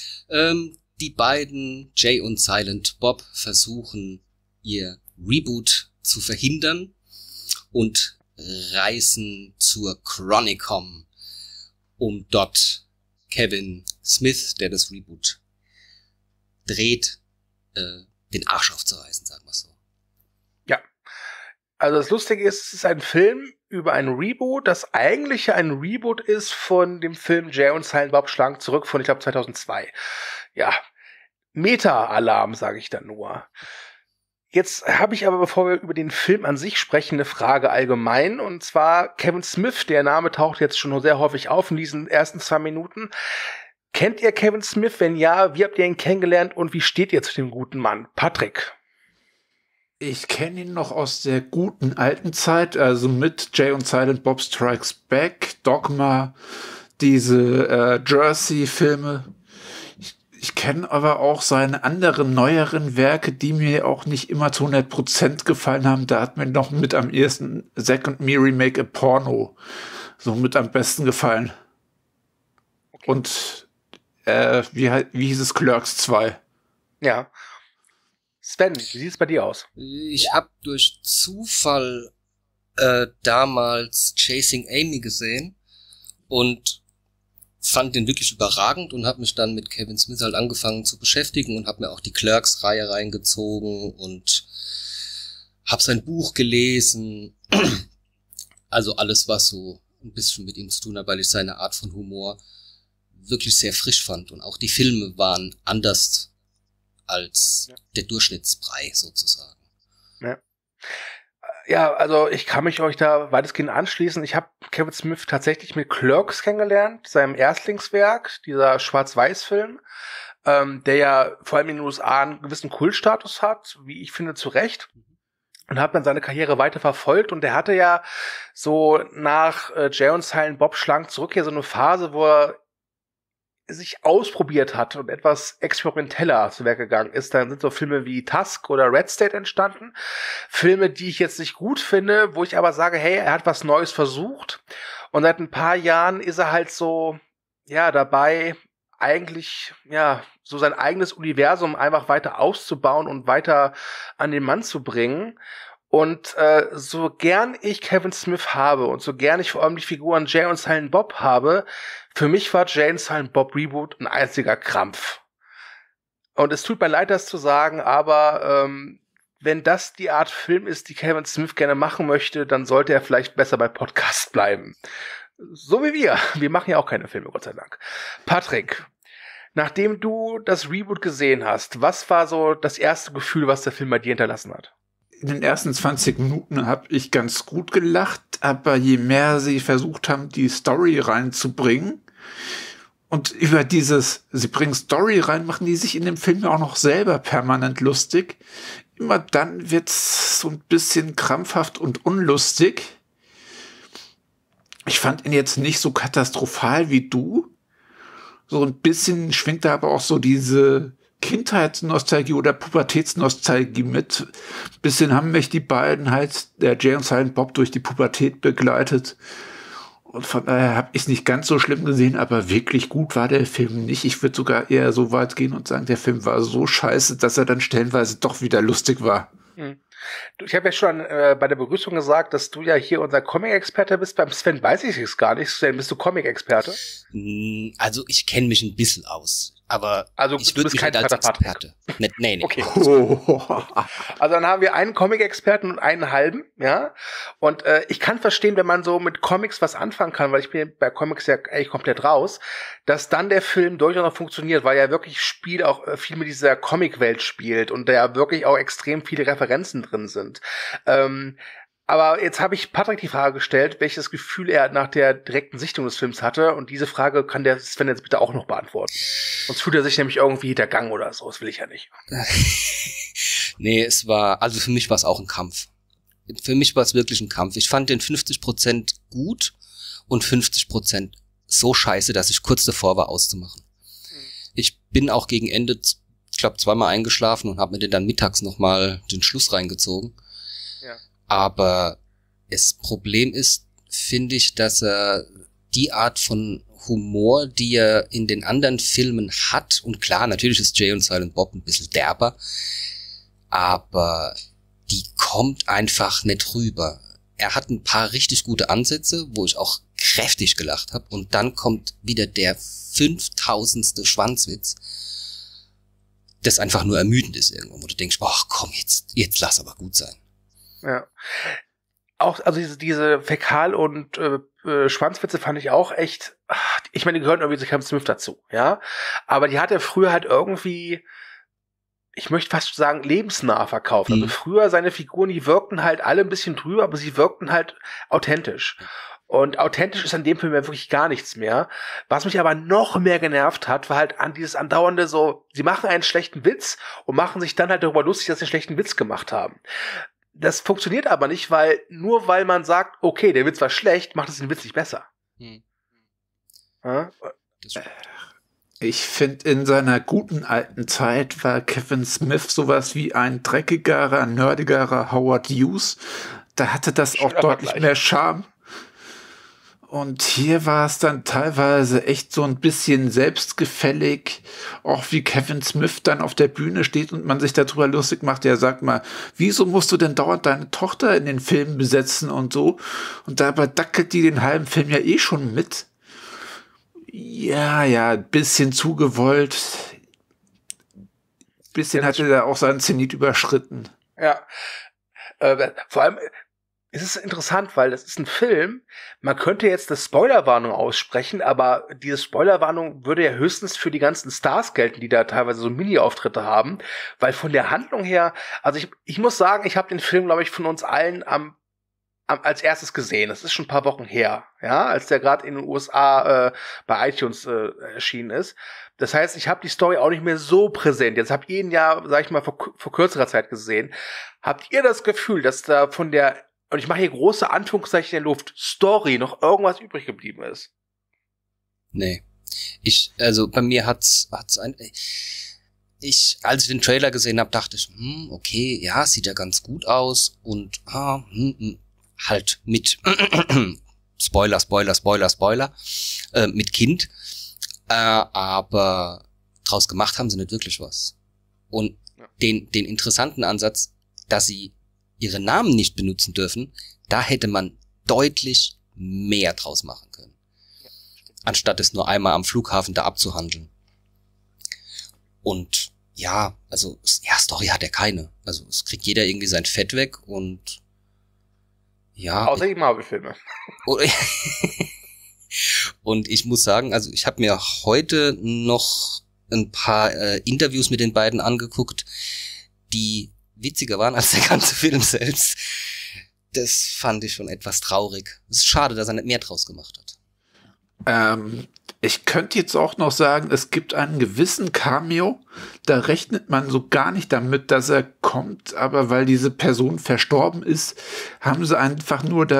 Speaker 4: Die beiden, Jay und Silent Bob, versuchen ihr Reboot zu verhindern und reisen zur Chronicom, um dort Kevin Smith, der das Reboot dreht, den Arsch aufzureißen, sagen wir so.
Speaker 3: Ja, also das Lustige ist, es ist ein Film über ein Reboot, das eigentlich ein Reboot ist von dem Film Jay und Silent Bob Schlangen zurück von, ich glaube, 2002. Ja, Meta-Alarm, sage ich dann nur. Jetzt habe ich aber, bevor wir über den Film an sich sprechen, eine Frage allgemein. Und zwar Kevin Smith, der Name taucht jetzt schon sehr häufig auf in diesen ersten 2 Minuten. Kennt ihr Kevin Smith? Wenn ja, wie habt ihr ihn kennengelernt und wie steht ihr zu dem guten Mann? Patrick.
Speaker 5: Ich kenne ihn noch aus der guten alten Zeit, also mit Jay und Silent Bob Strikes Back, Dogma, diese Jersey-Filme. Ich kenne aber auch seine anderen, neueren Werke, die mir auch nicht immer zu 100% gefallen haben. Da hat mir noch mit am ehesten Second Me Remake a Porno so mit am besten gefallen. Okay. Und wie hieß es, Clerks 2?
Speaker 3: Ja. Sven, wie sieht es bei dir aus?
Speaker 4: Ich habe durch Zufall damals Chasing Amy gesehen und fand den wirklich überragend und habe mich dann mit Kevin Smith halt angefangen zu beschäftigen und habe mir auch die Clerks-Reihe reingezogen und habe sein Buch gelesen. Also alles, was so ein bisschen mit ihm zu tun hat, weil ich seine Art von Humor wirklich sehr frisch fand. Und auch die Filme waren anders als der Durchschnittsbrei sozusagen.
Speaker 3: Ja. Ja, also ich kann mich euch da weitestgehend anschließen. Ich habe Kevin Smith tatsächlich mit Clerks kennengelernt, seinem Erstlingswerk, dieser Schwarz-Weiß-Film, der ja vor allem in den USA einen gewissen Kultstatus hat, wie ich finde, zu Recht. Und habe dann seine Karriere weiter verfolgt. Und der hatte ja so nach Jay und Silent Bob Schlangen zurück hier so eine Phase, wo er sich ausprobiert hat und etwas experimenteller zu Werk gegangen ist. Dann sind so Filme wie Tusk oder Red State entstanden. Filme, die ich jetzt nicht gut finde, wo ich aber sage, hey, er hat was Neues versucht. Und seit ein paar Jahren ist er halt so, ja, dabei, eigentlich, ja, so sein eigenes Universum einfach weiter auszubauen und weiter an den Mann zu bringen. Und so gern ich Kevin Smith habe und so gern ich vor allem die Figuren Jay und Silent Bob habe, für mich war Jay und Silent Bob Reboot ein einziger Krampf. Und es tut mir leid, das zu sagen, aber wenn das die Art Film ist, die Kevin Smith gerne machen möchte, dann sollte er vielleicht besser bei Podcasts bleiben. So wie wir. Wir machen ja auch keine Filme, Gott sei Dank. Patrick, nachdem du das Reboot gesehen hast, was war so das erste Gefühl, was der Film bei dir hinterlassen hat?
Speaker 5: In den ersten 20 Minuten habe ich ganz gut gelacht, aber je mehr sie versucht haben, die Story reinzubringen und über sie bringen Story rein, machen die sich in dem Film auch noch selber permanent lustig. Immer dann wird's so ein bisschen krampfhaft und unlustig. Ich fand ihn jetzt nicht so katastrophal wie du. So ein bisschen schwingt da aber auch so diese Kindheitsnostalgie oder Pubertätsnostalgie mit. Ein bisschen haben mich die beiden halt, der Jay und Silent Bob, durch die Pubertät begleitet. Und von daher habe ich es nicht ganz so schlimm gesehen, aber wirklich gut war der Film nicht. Ich würde sogar eher so weit gehen und sagen, der Film war so scheiße, dass er dann stellenweise doch wieder lustig war.
Speaker 3: Ich habe ja schon bei der Begrüßung gesagt, dass du ja hier unser Comic-Experte bist. Beim Sven weiß ich es gar nicht. Sven, bist du Comic-Experte?
Speaker 4: Also ich kenne mich ein bisschen aus, aber
Speaker 3: also,
Speaker 4: ich würde mich
Speaker 3: kein
Speaker 4: nicht als Experte. Nee.
Speaker 3: Okay.
Speaker 5: Oh.
Speaker 3: Also dann haben wir einen Comic-Experten und einen halben, ja. Und ich kann verstehen, wenn man so mit Comics was anfangen kann, weil ich bin bei Comics ja eigentlich komplett raus, dass dann der Film durchaus noch funktioniert, weil er wirklich auch viel mit dieser Comic-Welt spielt und da ja wirklich auch extrem viele Referenzen drin sind. Aber jetzt habe ich Patrick die Frage gestellt, welches Gefühl er nach der direkten Sichtung des Films hatte. Und diese Frage kann der Sven jetzt bitte auch noch beantworten. Sonst fühlt er sich nämlich irgendwie hintergangen oder so. Das will ich ja nicht.
Speaker 4: Nee, also für mich war es auch ein Kampf. Für mich war es wirklich ein Kampf. Ich fand den 50% gut und 50% so scheiße, dass ich kurz davor war auszumachen. Ich bin auch gegen Ende, ich glaube, zweimal eingeschlafen und habe mir den dann mittags nochmal den Schluss reingezogen.
Speaker 3: Ja.
Speaker 4: Aber das Problem ist, finde ich, dass er die Art von Humor, die er in den anderen Filmen hat, und klar, natürlich ist Jay und Silent Bob ein bisschen derber, aber die kommt einfach nicht rüber. Er hat ein paar richtig gute Ansätze, wo ich auch kräftig gelacht habe, und dann kommt wieder der 5000. Schwanzwitz, das einfach nur ermüdend ist irgendwo, wo du denkst, ach komm, jetzt lass aber gut sein.
Speaker 3: Ja. Auch, also diese Fäkal- und Schwanzwitze fand ich auch echt, ich meine, die gehören irgendwie zu Kevin Smith dazu, ja. Aber die hat er früher halt irgendwie, ich möchte fast sagen, lebensnah verkauft. Also früher seine Figuren, die wirkten halt alle ein bisschen drüber, aber sie wirkten halt authentisch. Und authentisch ist an dem Film ja wirklich gar nichts mehr. Was mich aber noch mehr genervt hat, war halt an dieses andauernde so, sie machen einen schlechten Witz und machen sich dann halt darüber lustig, dass sie einen schlechten Witz gemacht haben. Das funktioniert aber nicht, weil man sagt, okay, der Witz war schlecht, macht es den Witz nicht besser. Ja?
Speaker 5: Ich finde, in seiner guten alten Zeit war Kevin Smith sowas wie ein dreckigerer, nerdigerer Howard Hughes. Da hatte das auch deutlich mehr Charme. Und hier war es dann teilweise echt so ein bisschen selbstgefällig, auch wie Kevin Smith dann auf der Bühne steht und man sich darüber lustig macht. Der sagt mal, wieso musst du denn dauernd deine Tochter in den Filmen besetzen und so? Und dabei dackelt die den halben Film ja eh schon mit. Ja, ein bisschen zu gewollt. Bisschen hatte er auch seinen Zenit überschritten.
Speaker 3: Ja, vor allem es ist interessant, weil das ist ein Film, man könnte jetzt eine Spoilerwarnung aussprechen, aber diese Spoilerwarnung würde ja höchstens für die ganzen Stars gelten, die da teilweise so Mini-Auftritte haben, weil von der Handlung her, also ich muss sagen, ich habe den Film, glaube ich, von uns allen als erstes gesehen. Das ist schon ein paar Wochen her, ja, als der gerade in den USA bei iTunes erschienen ist. Das heißt, ich habe die Story auch nicht mehr so präsent. Jetzt habt ihr ihn ja, sag ich mal, vor kürzerer Zeit gesehen. Habt ihr das Gefühl, dass da von der, und ich mache hier große Anführungszeichen in der Luft, Story noch irgendwas übrig geblieben ist?
Speaker 4: Nee. Also bei mir als ich den Trailer gesehen habe, dachte ich, okay, ja, sieht ja ganz gut aus und halt mit Spoiler, mit Kind, aber draus gemacht haben sie nicht wirklich was. Und den interessanten Ansatz, dass sie ihre Namen nicht benutzen dürfen, da hätte man deutlich mehr draus machen können. Anstatt es nur einmal am Flughafen da abzuhandeln. Und ja, also, Story hat er keine. Also, es kriegt jeder irgendwie sein Fett weg und ja.
Speaker 3: Außer die Marvel-Filme.
Speaker 4: Und ich muss sagen, also ich habe mir heute noch ein paar Interviews mit den beiden angeguckt, die witziger waren als der ganze Film selbst. Das fand ich schon etwas traurig. Es ist schade, dass er nicht mehr draus gemacht hat.
Speaker 5: Ich könnte jetzt auch noch sagen, es gibt einen gewissen Cameo, da rechnet man so gar nicht damit, dass er kommt, aber weil diese Person verstorben ist, haben sie einfach nur da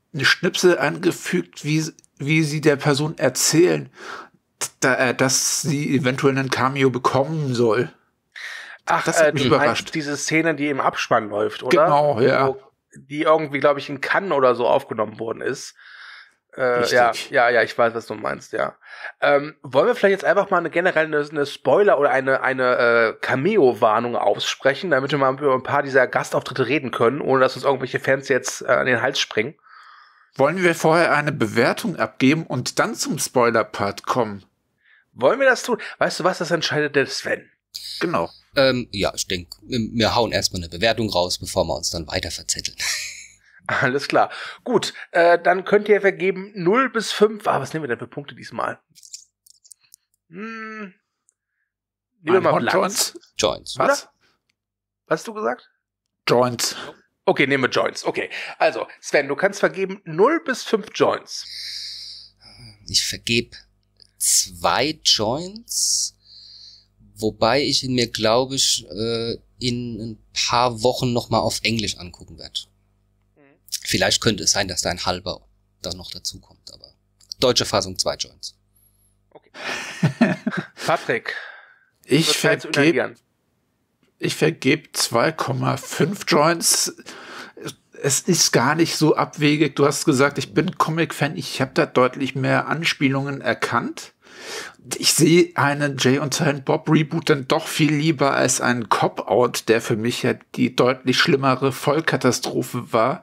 Speaker 5: eine Schnipsel angefügt, wie sie der Person erzählen, dass sie eventuell einen Cameo bekommen soll.
Speaker 3: Ach,
Speaker 5: das hat mich
Speaker 3: du
Speaker 5: überrascht.
Speaker 3: meinst diese Szene, die im Abspann läuft, oder?
Speaker 5: Genau, ja.
Speaker 3: Die irgendwie, glaube ich, in Cannes oder so aufgenommen worden ist.
Speaker 5: Richtig.
Speaker 3: Ja, ich weiß, was du meinst, ja. Wollen wir vielleicht jetzt einfach mal generell eine Spoiler- oder eine Cameo-Warnung aussprechen, damit wir mal über ein paar dieser Gastauftritte reden können, ohne dass uns irgendwelche Fans jetzt an den Hals springen?
Speaker 5: Wollen wir vorher eine Bewertung abgeben und dann zum Spoiler-Part kommen?
Speaker 3: Wollen wir das tun? Weißt du was, das entscheidet der Sven.
Speaker 5: Genau.
Speaker 4: Ja, ich denke, wir hauen erstmal eine Bewertung raus, bevor wir uns dann weiter verzetteln.
Speaker 3: Alles klar. Gut, dann könnt ihr vergeben 0 bis 5. Was nehmen wir denn für Punkte diesmal? Nehmen wir mal Blanks.
Speaker 4: Joints.
Speaker 5: Was?
Speaker 3: Was hast du gesagt?
Speaker 5: Joints.
Speaker 3: Okay, nehmen wir Joints. Okay, also Sven, du kannst vergeben 0 bis 5 Joints.
Speaker 4: Ich vergebe 2 Joints, wobei ich ihn mir, glaube ich, in ein paar Wochen nochmal auf Englisch angucken werde. Vielleicht könnte es sein, dass da ein halber da noch dazu kommt, aber deutsche Fassung 2 Joints.
Speaker 3: Okay. Patrick,
Speaker 5: Ich
Speaker 3: wird Zeit zu
Speaker 5: vergebe
Speaker 3: inhalieren.
Speaker 5: 2,5 Joints. Es ist gar nicht so abwegig. Du hast gesagt, ich bin Comic-Fan. Ich habe da deutlich mehr Anspielungen erkannt. Ich sehe einen Jay und Silent Bob Reboot dann doch viel lieber als einen Cop-Out, der für mich ja die deutlich schlimmere Vollkatastrophe war.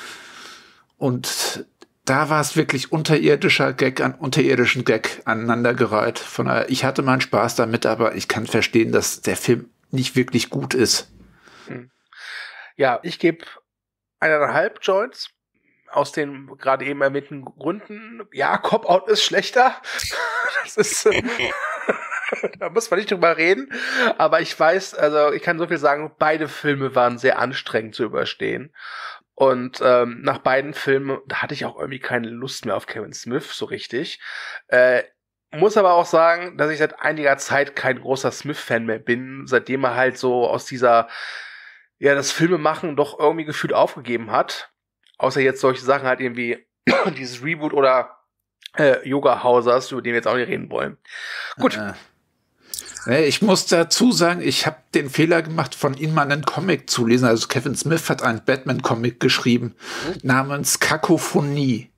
Speaker 5: Und da war es wirklich unterirdischer Gag an unterirdischen Gag aneinandergereiht. Von daher, ich hatte meinen Spaß damit, aber ich kann verstehen, dass der Film nicht wirklich gut ist.
Speaker 3: Ja, ich gebe 1,5 Joints. Aus den gerade eben erwähnten Gründen. Ja, Cop-Out ist schlechter. Das ist, da muss man nicht drüber reden. Aber ich weiß, also ich kann so viel sagen, beide Filme waren sehr anstrengend zu überstehen. Und nach beiden Filmen, da hatte ich auch irgendwie keine Lust mehr auf Kevin Smith, so richtig. Muss aber auch sagen, dass ich seit einiger Zeit kein großer Smith-Fan mehr bin, seitdem er halt so aus dieser, ja, das Filmemachen doch irgendwie gefühlt aufgegeben hat. Außer jetzt solche Sachen halt irgendwie dieses Reboot oder Yoga Hausers, über den wir jetzt auch nicht reden wollen. Gut.
Speaker 5: Ich muss dazu sagen, ich habe den Fehler gemacht, von ihm mal einen Comic zu lesen. Also Kevin Smith hat einen Batman-Comic geschrieben namens Kakophonie.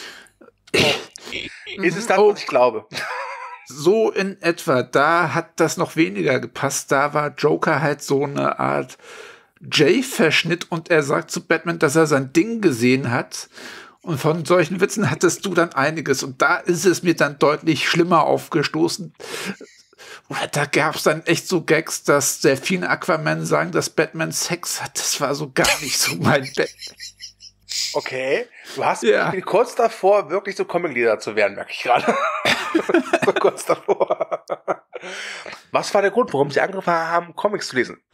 Speaker 3: Ist es das, was ich glaube?
Speaker 5: So in etwa. Da hat das noch weniger gepasst. Da war Joker halt so eine Art Jay-Verschnitt und er sagt zu Batman, dass er sein Ding gesehen hat. Und von solchen Witzen hattest du dann einiges. Und da ist es mir dann deutlich schlimmer aufgestoßen. Da gab es dann echt so Gags, dass Delfine Aquaman sagen, dass Batman Sex hat. Das war so gar nicht so mein Bett.
Speaker 3: Okay, du hast ich bin kurz davor, wirklich so Comic-Leader zu werden, merke ich gerade. So kurz davor. Was war der Grund, warum sie angefangen haben, Comics zu lesen?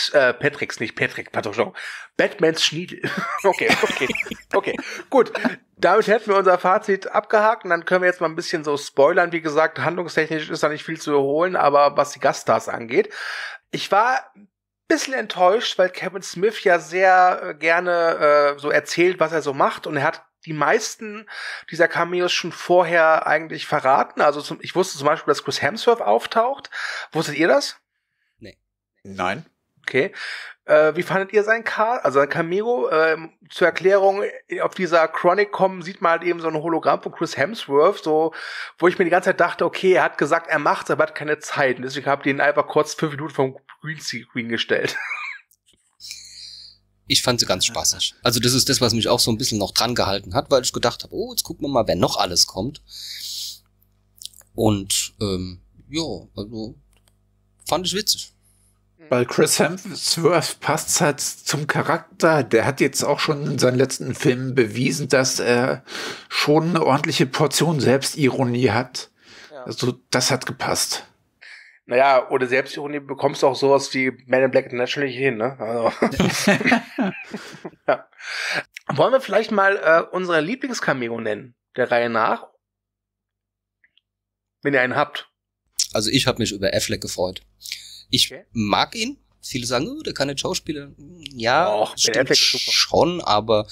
Speaker 3: Batmans Schniedel. Okay, gut. Damit hätten wir unser Fazit abgehakt und dann können wir jetzt mal ein bisschen so spoilern. Wie gesagt, handlungstechnisch ist da nicht viel zu erholen, aber was die Gaststars angeht. Ich war ein bisschen enttäuscht, weil Kevin Smith ja sehr gerne so erzählt, was er so macht und er hat die meisten dieser Cameos schon vorher eigentlich verraten. Also ich wusste zum Beispiel, dass Chris Hemsworth auftaucht. Wusstet ihr das?
Speaker 4: Nee.
Speaker 5: Nein.
Speaker 3: Okay. Wie fandet ihr sein Cameo? Zur Erklärung, auf dieser Chronic-Com sieht man halt eben so ein Hologramm von Chris Hemsworth, so, wo ich mir die ganze Zeit dachte, okay, er hat gesagt, er macht's, aber hat keine Zeit. Und deswegen habt ihr ihn einfach kurz 5 Minuten vom Greenscreen gestellt.
Speaker 4: Ich fand sie ganz spaßig. Also das ist das, was mich auch so ein bisschen noch dran gehalten hat, weil ich gedacht habe, oh, jetzt gucken wir mal, wer noch alles kommt. Und ja, also fand ich witzig.
Speaker 5: Bei Chris Hemsworth passt es halt zum Charakter. Der hat jetzt auch schon in seinen letzten Filmen bewiesen, dass er schon eine ordentliche Portion Selbstironie hat. Ja. Also das hat gepasst.
Speaker 3: Naja, ohne Selbstironie bekommst du auch sowas wie Man in Black International nicht hin, ne? Also. Ja. Wollen wir vielleicht mal unsere Lieblingscameo nennen, der Reihe nach? Wenn ihr einen habt.
Speaker 4: Also ich habe mich über Affleck gefreut. Ich mag ihn, viele sagen, oh, der kann nicht Schauspieler. Ja,
Speaker 3: Och,
Speaker 4: stimmt schon, aber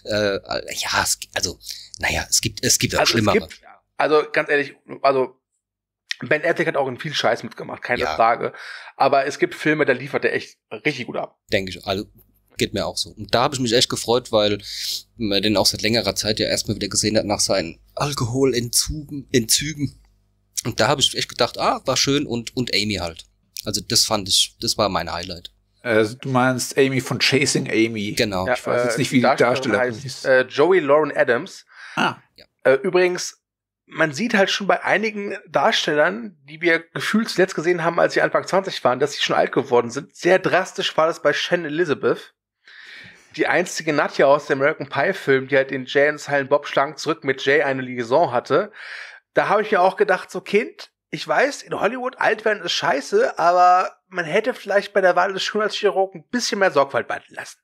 Speaker 4: es gibt auch schlimmere.
Speaker 3: Also ganz ehrlich, Ben Affleck hat auch in viel Scheiß mitgemacht, keine Frage. Aber es gibt Filme, da liefert er echt richtig gut ab.
Speaker 4: Denke ich, also geht mir auch so. Und da habe ich mich echt gefreut, weil man den auch seit längerer Zeit ja erstmal wieder gesehen hat nach seinen Alkoholentzügen. Und da habe ich echt gedacht, war schön und Amy halt. Also das war mein Highlight.
Speaker 5: Also du meinst Amy von Chasing Amy.
Speaker 4: Genau.
Speaker 3: Ja,
Speaker 5: Ich weiß jetzt nicht, wie die Darstellerin
Speaker 3: heißt Joey Lauren Adams.
Speaker 5: Ja.
Speaker 3: Übrigens, man sieht halt schon bei einigen Darstellern, die wir gefühlt zuletzt gesehen haben, als sie Anfang 20 waren, dass sie schon alt geworden sind. Sehr drastisch war das bei Shannon Elizabeth. Die einzige Nadja aus dem American Pie Film, die halt in Jay und Silent Bob Schlangen zurück mit Jay eine Liaison hatte. Da habe ich mir auch gedacht, so Kind, ich weiß, in Hollywood alt werden ist scheiße, aber man hätte vielleicht bei der Wahl des Schönheitschirurgen ein bisschen mehr Sorgfalt walten lassen.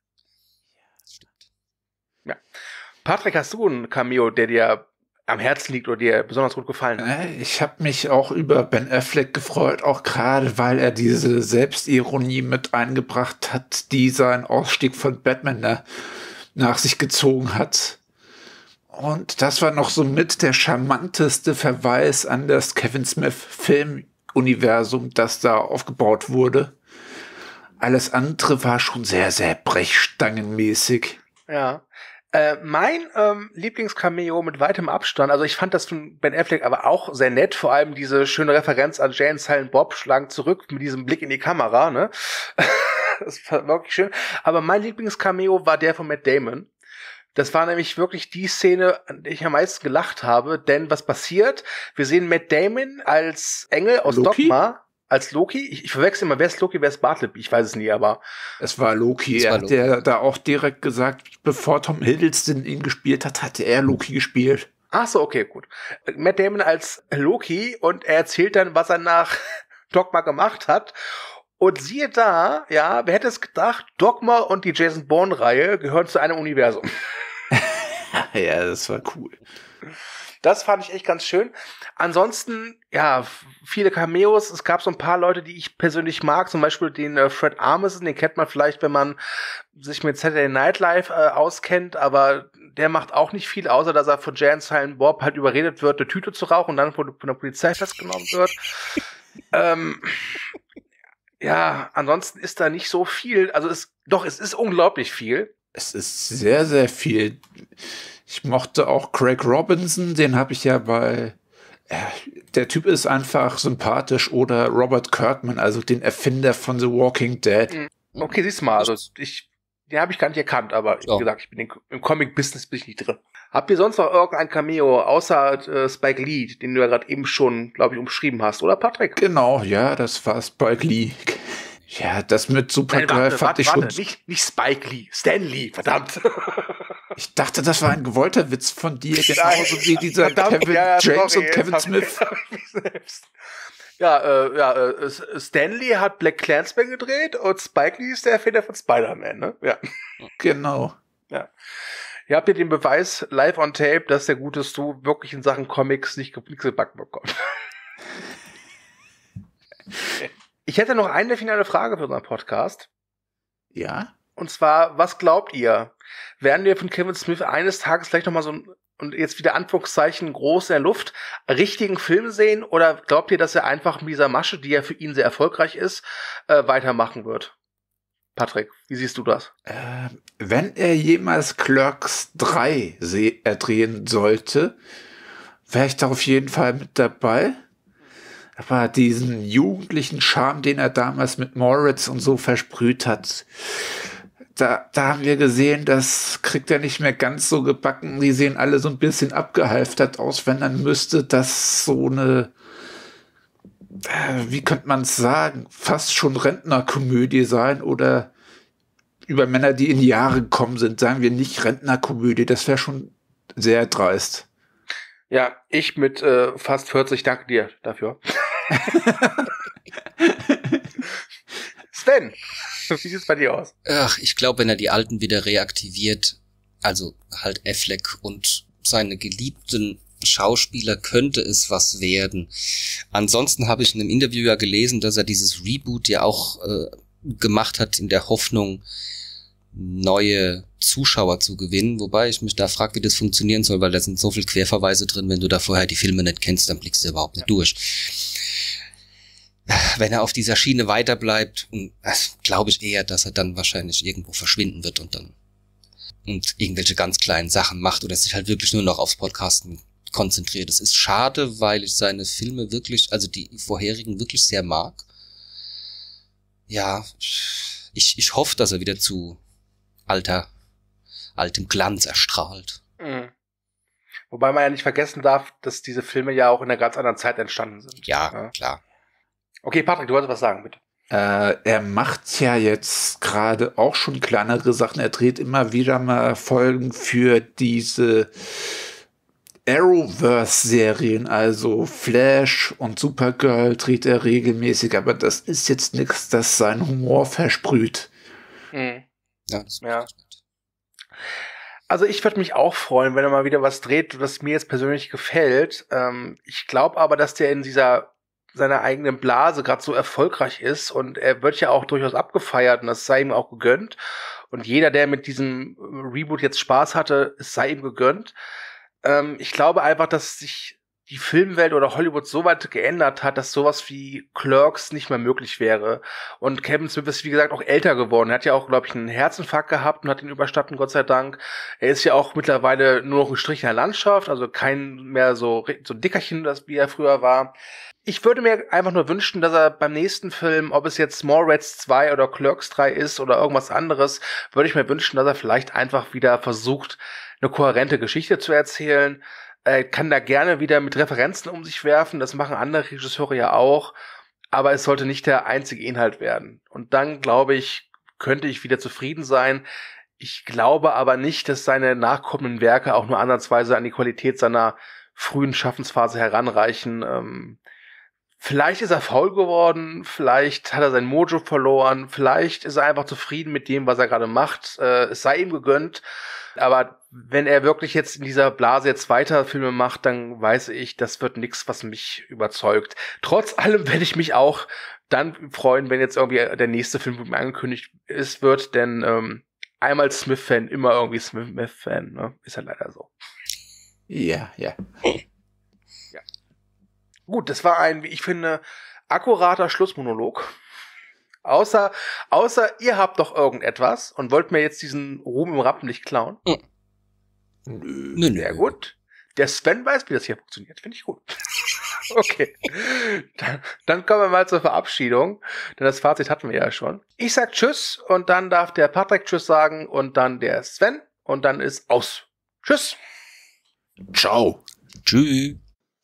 Speaker 3: Ja. Patrick, hast du einen Cameo, der dir am Herzen liegt oder dir besonders gut gefallen hat?
Speaker 5: Ich habe mich auch über Ben Affleck gefreut, auch gerade, weil er diese Selbstironie mit eingebracht hat, die seinen Ausstieg von Batman nach sich gezogen hat. Und das war noch so mit der charmanteste Verweis an das Kevin Smith Filmuniversum, das da aufgebaut wurde. Alles andere war schon sehr, sehr brechstangenmäßig.
Speaker 3: Ja. Mein Lieblingscameo mit weitem Abstand, also ich fand das von Ben Affleck aber auch sehr nett, vor allem diese schöne Referenz an Jay und Silent Bob, schlagen zurück mit diesem Blick in die Kamera, ne? Das war wirklich schön. Aber mein Lieblingscameo war der von Matt Damon. Das war nämlich wirklich die Szene, an der ich am meisten gelacht habe, denn was passiert? Wir sehen Matt Damon als Engel aus
Speaker 5: Loki?
Speaker 3: Dogma, als Loki. Ich verwechsel immer, wer ist Loki, wer ist Bartleby? Ich weiß es nie, aber
Speaker 5: Es war Loki. Er hat ja da auch direkt gesagt, bevor Tom Hiddleston ihn gespielt hat, hatte er Loki gespielt.
Speaker 3: ach so, okay, gut. Matt Damon als Loki und er erzählt dann, was er nach Dogma gemacht hat. Und siehe da, ja, wer hätte es gedacht, Dogma und die Jason Bourne-Reihe gehören zu einem Universum.
Speaker 5: Ja, das war cool.
Speaker 3: Das fand ich echt ganz schön. Ansonsten, ja, viele Cameos. Es gab so ein paar Leute, die ich persönlich mag. Zum Beispiel den Fred Armisen. Den kennt man vielleicht, wenn man sich mit Saturday Night Live auskennt. Aber der macht auch nicht viel, außer dass er von Jay und Silent Bob halt überredet wird, eine Tüte zu rauchen und dann von der Polizei festgenommen wird. Ja, ansonsten ist da nicht so viel. Also es ist unglaublich viel.
Speaker 5: Es ist sehr, sehr viel. Ich mochte auch Craig Robinson, den habe ich ja der Typ ist einfach sympathisch, oder Robert Kirkman, also den Erfinder von The Walking Dead.
Speaker 3: Okay, siehst du mal, also den habe ich gar nicht erkannt, aber wie gesagt, ich bin im Comic-Business bin ich nicht drin. Habt ihr sonst noch irgendein Cameo, außer Spike Lee, den du ja gerade eben schon, glaube ich, umschrieben hast, oder Patrick?
Speaker 5: Genau, ja, das war Spike Lee. Ja, das mit Supergirl fand ich schon...
Speaker 3: Nicht Spike Lee, Stan Lee, verdammt.
Speaker 5: Ich dachte, das war ein gewollter Witz von dir, genauso wie dieser Kevin James und Kevin Smith.
Speaker 3: Stan Lee hat Black Klansman gedreht und Spike Lee ist der Erfinder von Spider-Man, ne? Ja.
Speaker 5: Genau.
Speaker 3: Ja. Ihr habt ja den Beweis live on tape, dass der gute Stu wirklich in Sachen Comics nicht gebacken bekommt. Ich hätte noch eine finale Frage für unseren Podcast.
Speaker 5: Ja?
Speaker 3: Und zwar, was glaubt ihr? Werden wir von Kevin Smith eines Tages vielleicht nochmal so und jetzt wieder Anführungszeichen groß in der Luft, richtigen Film sehen? Oder glaubt ihr, dass er einfach mit dieser Masche, die ja für ihn sehr erfolgreich ist, weitermachen wird? Patrick, wie siehst du das?
Speaker 5: Wenn er jemals Clerks 3 drehen sollte, wäre ich da auf jeden Fall mit dabei. Aber diesen jugendlichen Charme, den er damals mit Moritz und so versprüht hat, da haben wir gesehen, das kriegt er nicht mehr ganz so gebacken. Die sehen alle so ein bisschen abgehalftert aus, wenn dann müsste das so eine, wie könnte man es sagen, fast schon Rentnerkomödie sein oder über Männer, die in die Jahre gekommen sind. Sagen wir nicht Rentnerkomödie, das wäre schon sehr dreist.
Speaker 3: Ja, ich mit fast 40, danke dir dafür. Sven, wie sieht es bei dir aus?
Speaker 4: Ach, ich glaube, wenn er die Alten wieder reaktiviert, also halt Affleck und seine geliebten Schauspieler, könnte es was werden. Ansonsten habe ich in einem Interview ja gelesen, dass er dieses Reboot ja auch gemacht hat in der Hoffnung, neue Zuschauer zu gewinnen, wobei ich mich da frage, wie das funktionieren soll, weil da sind so viele Querverweise drin, wenn du da vorher die Filme nicht kennst, dann blickst du überhaupt nicht durch. Wenn er auf dieser Schiene weiterbleibt, glaube ich eher, dass er dann wahrscheinlich irgendwo verschwinden wird und irgendwelche ganz kleinen Sachen macht oder sich halt wirklich nur noch aufs Podcasten konzentriert. Das ist schade, weil ich seine Filme wirklich, also die vorherigen wirklich sehr mag. Ja, ich hoffe, dass er wieder zu altem Glanz erstrahlt.
Speaker 3: Mhm. Wobei man ja nicht vergessen darf, dass diese Filme ja auch in einer ganz anderen Zeit entstanden sind.
Speaker 4: Ja, klar.
Speaker 3: Okay, Patrick, du wolltest was sagen, bitte.
Speaker 5: Er macht ja jetzt gerade auch schon kleinere Sachen. Er dreht immer wieder mal Folgen für diese Arrowverse-Serien, also Flash und Supergirl dreht er regelmäßig, aber das ist jetzt nichts, das seinen Humor versprüht.
Speaker 3: Mhm.
Speaker 4: Ja.
Speaker 3: Also ich würde mich auch freuen, wenn er mal wieder was dreht, was mir jetzt persönlich gefällt. Ich glaube aber, dass der in seiner eigenen Blase gerade so erfolgreich ist und er wird ja auch durchaus abgefeiert und das sei ihm auch gegönnt. Und jeder, der mit diesem Reboot jetzt Spaß hatte, es sei ihm gegönnt. Ich glaube einfach, dass sich die Filmwelt oder Hollywood so weit geändert hat, dass sowas wie Clerks nicht mehr möglich wäre. Und Kevin Smith ist, wie gesagt, auch älter geworden. Er hat ja auch, glaube ich, einen Herzinfarkt gehabt und hat ihn überstanden, Gott sei Dank. Er ist ja auch mittlerweile nur noch ein Strich in der Landschaft, also kein mehr so Dickerchen, wie er früher war. Ich würde mir einfach nur wünschen, dass er beim nächsten Film, ob es jetzt Mallrats 2 oder Clerks 3 ist oder irgendwas anderes, würde ich mir wünschen, dass er vielleicht einfach wieder versucht, eine kohärente Geschichte zu erzählen. Kann da gerne wieder mit Referenzen um sich werfen, das machen andere Regisseure ja auch, aber es sollte nicht der einzige Inhalt werden. Und dann, glaube ich, könnte ich wieder zufrieden sein. Ich glaube aber nicht, dass seine nachkommenden Werke auch nur ansatzweise an die Qualität seiner frühen Schaffensphase heranreichen. Vielleicht ist er faul geworden, vielleicht hat er sein Mojo verloren, vielleicht ist er einfach zufrieden mit dem, was er gerade macht. Es sei ihm gegönnt. Aber wenn er wirklich jetzt in dieser Blase jetzt weiter Filme macht, dann weiß ich, das wird nichts, was mich überzeugt. Trotz allem werde ich mich auch dann freuen, wenn jetzt irgendwie der nächste Film mit mir angekündigt wird, denn einmal Smith-Fan, immer irgendwie Smith-Fan, ne? Ist ja leider so.
Speaker 5: Ja.
Speaker 3: Gut, das war ein, wie ich finde, akkurater Schlussmonolog. Außer ihr habt doch irgendetwas und wollt mir jetzt diesen Ruhm im Rampenlicht klauen.
Speaker 4: Nö.
Speaker 3: Sehr gut. Der Sven weiß, wie das hier funktioniert. Finde ich gut. Okay. Dann kommen wir mal zur Verabschiedung, denn das Fazit hatten wir ja schon. Ich sag Tschüss und dann darf der Patrick Tschüss sagen und dann der Sven und dann ist aus. Tschüss.
Speaker 5: Ciao.
Speaker 4: Tschüss.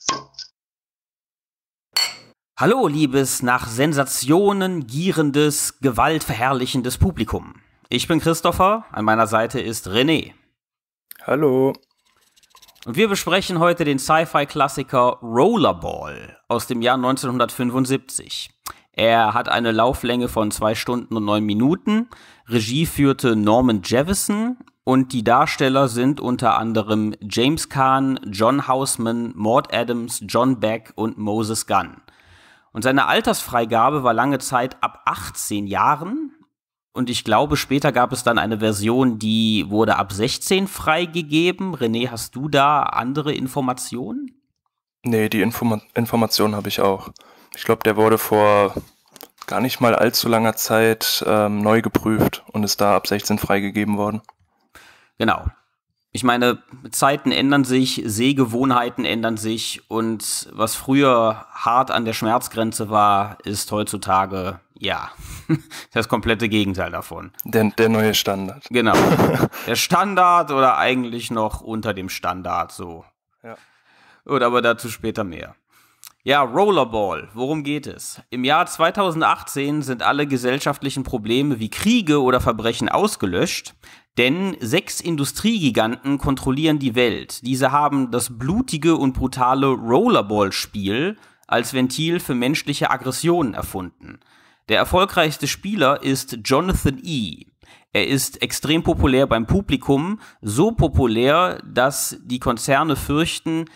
Speaker 6: Hallo, liebes nach Sensationen gierendes, gewaltverherrlichendes Publikum. Ich bin Christopher, an meiner Seite ist René.
Speaker 7: Hallo.
Speaker 6: Und wir besprechen heute den Sci-Fi-Klassiker Rollerball aus dem Jahr 1975. Er hat eine Lauflänge von 2 Stunden und 9 Minuten. Regie führte Norman Jevison und die Darsteller sind unter anderem James Caan, John Houseman, Maud Adams, John Beck und Moses Gunn. Und seine Altersfreigabe war lange Zeit ab 18 Jahren. Und ich glaube, später gab es dann eine Version, die wurde ab 16 freigegeben. René, hast du da andere Informationen?
Speaker 7: Nee, die Information habe ich auch. Ich glaube, der wurde vor gar nicht mal allzu langer Zeit neu geprüft und ist da ab 16 freigegeben worden.
Speaker 6: Genau. Ich meine, Zeiten ändern sich, Sehgewohnheiten ändern sich und was früher hart an der Schmerzgrenze war, ist heutzutage, ja, das komplette Gegenteil davon.
Speaker 7: Der neue Standard.
Speaker 6: Genau. Der Standard oder eigentlich noch unter dem Standard, so.
Speaker 7: Ja.
Speaker 6: Gut, aber dazu später mehr. Ja, Rollerball, worum geht es? Im Jahr 2018 sind alle gesellschaftlichen Probleme wie Kriege oder Verbrechen ausgelöscht, denn 6 Industriegiganten kontrollieren die Welt. Diese haben das blutige und brutale Rollerball-Spiel als Ventil für menschliche Aggressionen erfunden. Der erfolgreichste Spieler ist Jonathan E. Er ist extrem populär beim Publikum, so populär, dass die Konzerne fürchten,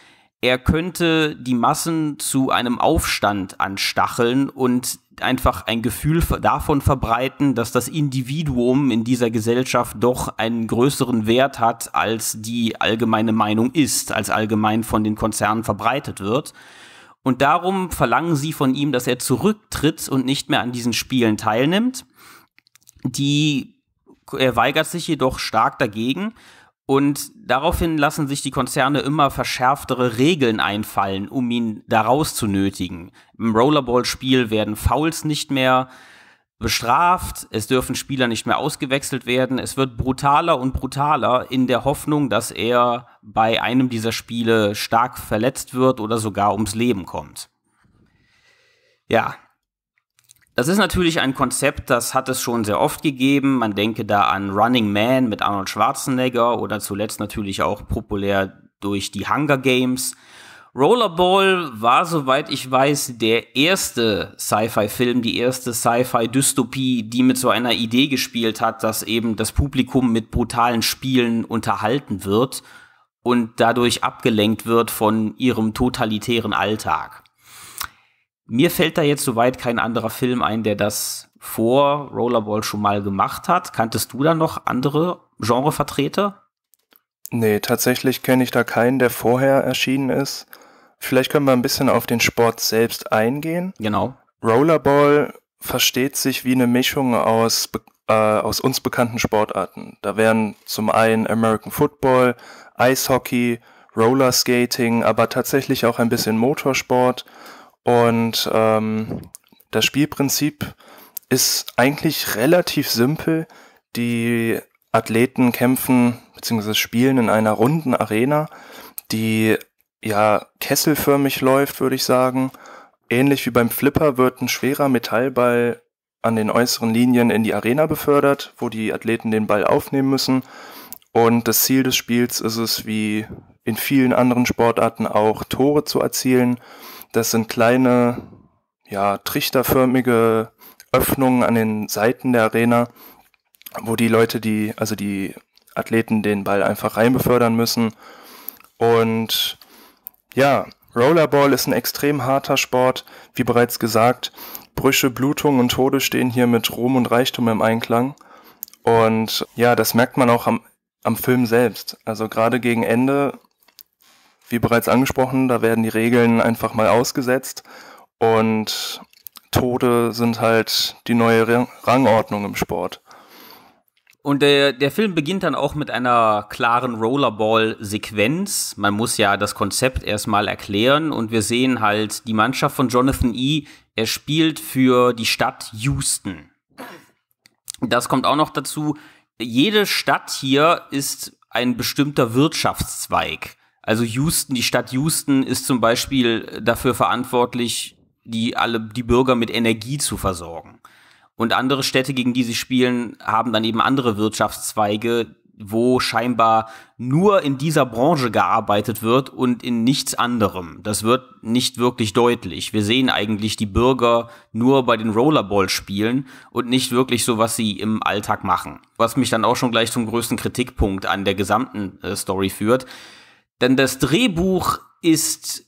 Speaker 6: er könnte die Massen zu einem Aufstand anstacheln und einfach ein Gefühl davon verbreiten, dass das Individuum in dieser Gesellschaft doch einen größeren Wert hat, als die allgemeine Meinung ist, als allgemein von den Konzernen verbreitet wird. Und darum verlangen sie von ihm, dass er zurücktritt und nicht mehr an diesen Spielen teilnimmt. Er weigert sich jedoch stark dagegen. Und daraufhin lassen sich die Konzerne immer verschärftere Regeln einfallen, um ihn da rauszunötigen. Im Rollerball-Spiel werden Fouls nicht mehr bestraft, es dürfen Spieler nicht mehr ausgewechselt werden, es wird brutaler und brutaler in der Hoffnung, dass er bei einem dieser Spiele stark verletzt wird oder sogar ums Leben kommt. Ja. Das ist natürlich ein Konzept, das hat es schon sehr oft gegeben. Man denke da an Running Man mit Arnold Schwarzenegger oder zuletzt natürlich auch populär durch die Hunger Games. Rollerball war, soweit ich weiß, der erste Sci-Fi-Film, die erste Sci-Fi-Dystopie, die mit so einer Idee gespielt hat, dass eben das Publikum mit brutalen Spielen unterhalten wird und dadurch abgelenkt wird von ihrem totalitären Alltag. Mir fällt da jetzt soweit kein anderer Film ein, der das vor Rollerball schon mal gemacht hat. Kanntest du da noch andere Genrevertreter?
Speaker 7: Nee, tatsächlich kenne ich da keinen, der vorher erschienen ist. Vielleicht können wir ein bisschen auf den Sport selbst eingehen.
Speaker 6: Genau.
Speaker 7: Rollerball versteht sich wie eine Mischung aus uns bekannten Sportarten. Da wären zum einen American Football, Eishockey, Rollerskating, aber tatsächlich auch ein bisschen Motorsport. Und das Spielprinzip ist eigentlich relativ simpel. Die Athleten kämpfen bzw. spielen in einer runden Arena, die ja kesselförmig läuft, würde ich sagen. Ähnlich wie beim Flipper wird ein schwerer Metallball an den äußeren Linien in die Arena befördert, wo die Athleten den Ball aufnehmen müssen. Und das Ziel des Spiels ist es, wie in vielen anderen Sportarten auch, Tore zu erzielen. Das sind kleine, ja, trichterförmige Öffnungen an den Seiten der Arena, wo die Leute, die Athleten den Ball einfach reinbefördern müssen. Und ja, Rollerball ist ein extrem harter Sport. Wie bereits gesagt, Brüche, Blutungen und Tode stehen hier mit Ruhm und Reichtum im Einklang. Und ja, das merkt man auch am Film selbst. Also gerade gegen Ende, wie bereits angesprochen, da werden die Regeln einfach mal ausgesetzt und Tode sind halt die neue Rangordnung im Sport.
Speaker 6: Und der Film beginnt dann auch mit einer klaren Rollerball-Sequenz. Man muss ja das Konzept erstmal erklären und wir sehen halt die Mannschaft von Jonathan E. Er spielt für die Stadt Houston. Das kommt auch noch dazu. Jede Stadt hier ist ein bestimmter Wirtschaftszweig. Also die Stadt Houston ist zum Beispiel dafür verantwortlich, die Bürger mit Energie zu versorgen. Und andere Städte, gegen die sie spielen, haben dann eben andere Wirtschaftszweige, wo scheinbar nur in dieser Branche gearbeitet wird und in nichts anderem. Das wird nicht wirklich deutlich. Wir sehen eigentlich die Bürger nur bei den Rollerball-Spielen und nicht wirklich so, was sie im Alltag machen. Was mich dann auch schon gleich zum größten Kritikpunkt an der gesamten Story führt. Denn das Drehbuch ist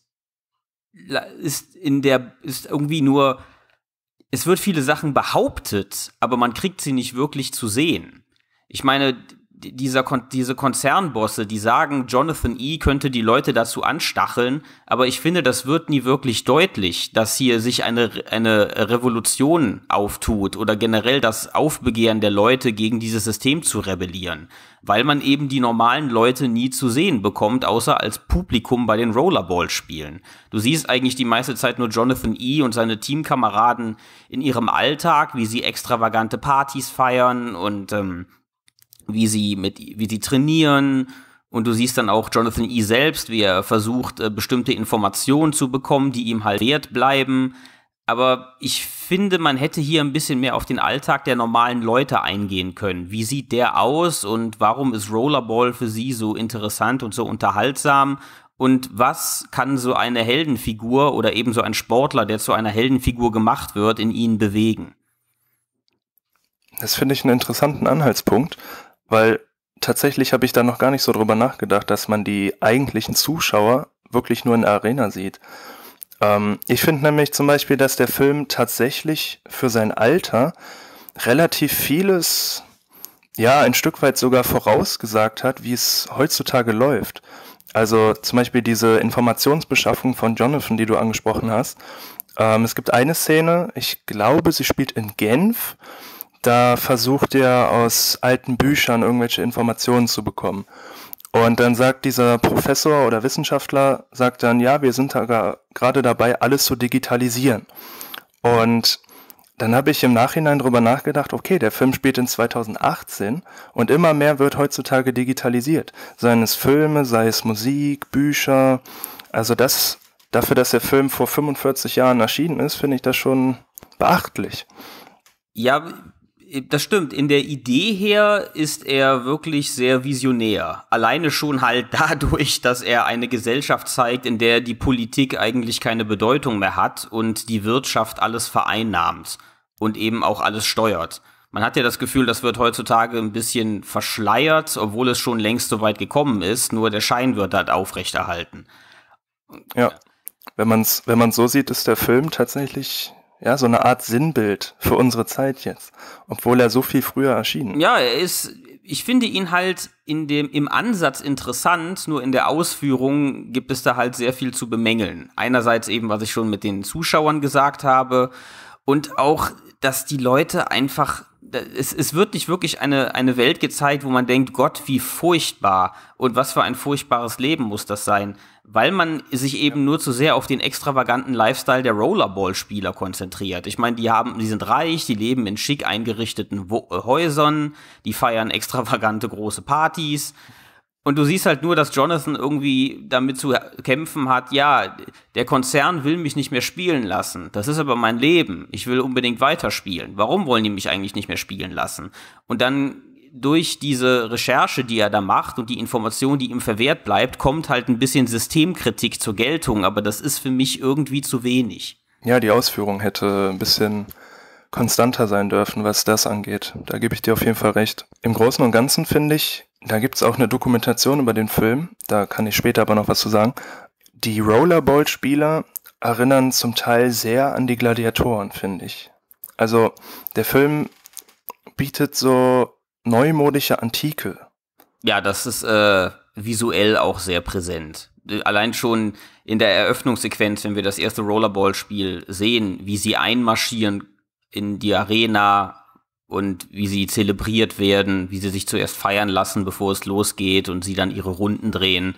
Speaker 6: irgendwie nur, es wird viele Sachen behauptet, aber man kriegt sie nicht wirklich zu sehen. Ich meine, diese Konzernbosse, die sagen, Jonathan E. könnte die Leute dazu anstacheln, aber ich finde, das wird nie wirklich deutlich, dass hier sich eine Revolution auftut oder generell das Aufbegehren der Leute gegen dieses System zu rebellieren, weil man eben die normalen Leute nie zu sehen bekommt, außer als Publikum bei den Rollerball-Spielen. Du siehst eigentlich die meiste Zeit nur Jonathan E. und seine Teamkameraden in ihrem Alltag, wie sie extravagante Partys feiern und wie sie trainieren, und du siehst dann auch Jonathan E. selbst, wie er versucht, bestimmte Informationen zu bekommen, die ihm halt wert bleiben. Aber ich finde, man hätte hier ein bisschen mehr auf den Alltag der normalen Leute eingehen können. Wie sieht der aus und warum ist Rollerball für sie so interessant und so unterhaltsam? Und was kann so eine Heldenfigur oder eben so ein Sportler, der zu einer Heldenfigur gemacht wird, in ihnen bewegen?
Speaker 7: Das finde ich einen interessanten Anhaltspunkt, weil tatsächlich habe ich da noch gar nicht so drüber nachgedacht, dass man die eigentlichen Zuschauer wirklich nur in der Arena sieht. Ich finde nämlich zum Beispiel, dass der Film tatsächlich für sein Alter relativ vieles, ja, ein Stück weit sogar vorausgesagt hat, wie es heutzutage läuft. Also zum Beispiel diese Informationsbeschaffung von Jonathan, die du angesprochen hast. Es gibt eine Szene, ich glaube, sie spielt in Genf. Da versucht er aus alten Büchern irgendwelche Informationen zu bekommen. Und dann sagt dieser Professor oder Wissenschaftler, sagt dann, ja, wir sind da gerade dabei, alles zu digitalisieren. Und dann habe ich im Nachhinein drüber nachgedacht, okay, der Film spielt in 2018 und immer mehr wird heutzutage digitalisiert. Seien es Filme, sei es Musik, Bücher. Also dafür, dass der Film vor 45 Jahren erschienen ist, finde ich das schon beachtlich.
Speaker 6: Ja, das stimmt. In der Idee her ist er wirklich sehr visionär. Alleine schon halt dadurch, dass er eine Gesellschaft zeigt, in der die Politik eigentlich keine Bedeutung mehr hat und die Wirtschaft alles vereinnahmt und eben auch alles steuert. Man hat ja das Gefühl, das wird heutzutage ein bisschen verschleiert, obwohl es schon längst so weit gekommen ist, nur der Schein wird halt aufrechterhalten.
Speaker 7: Ja, wenn man's so sieht, ist der Film tatsächlich ja so eine Art Sinnbild für unsere Zeit jetzt, obwohl er so viel früher erschien.
Speaker 6: Ja, ich finde ihn halt im Ansatz interessant, nur in der Ausführung gibt es da halt sehr viel zu bemängeln. Einerseits eben, was ich schon mit den Zuschauern gesagt habe und auch, dass die Leute einfach, es wird nicht wirklich eine Welt gezeigt, wo man denkt, Gott, wie furchtbar und was für ein furchtbares Leben muss das sein, weil man sich eben nur zu sehr auf den extravaganten Lifestyle der Rollerball-Spieler konzentriert. Ich meine, die sind reich, die leben in schick eingerichteten Häusern, die feiern extravagante große Partys. Und du siehst halt nur, dass Jonathan irgendwie damit zu kämpfen hat, ja, der Konzern will mich nicht mehr spielen lassen. Das ist aber mein Leben. Ich will unbedingt weiterspielen. Warum wollen die mich eigentlich nicht mehr spielen lassen? Und dann durch diese Recherche, die er da macht und die Information, die ihm verwehrt bleibt, kommt halt ein bisschen Systemkritik zur Geltung. Aber das ist für mich irgendwie zu wenig.
Speaker 7: Ja, die Ausführung hätte ein bisschen konstanter sein dürfen, was das angeht. Da gebe ich dir auf jeden Fall recht. Im Großen und Ganzen finde ich, da gibt es auch eine Dokumentation über den Film, da kann ich später aber noch was zu sagen. Die Rollerball-Spieler erinnern zum Teil sehr an die Gladiatoren, finde ich. Also der Film bietet so neumodische Antike.
Speaker 6: Ja, das ist visuell auch sehr präsent. Allein schon in der Eröffnungssequenz, wenn wir das erste Rollerball-Spiel sehen, wie sie einmarschieren in die Arena und wie sie zelebriert werden, wie sie sich zuerst feiern lassen, bevor es losgeht und sie dann ihre Runden drehen.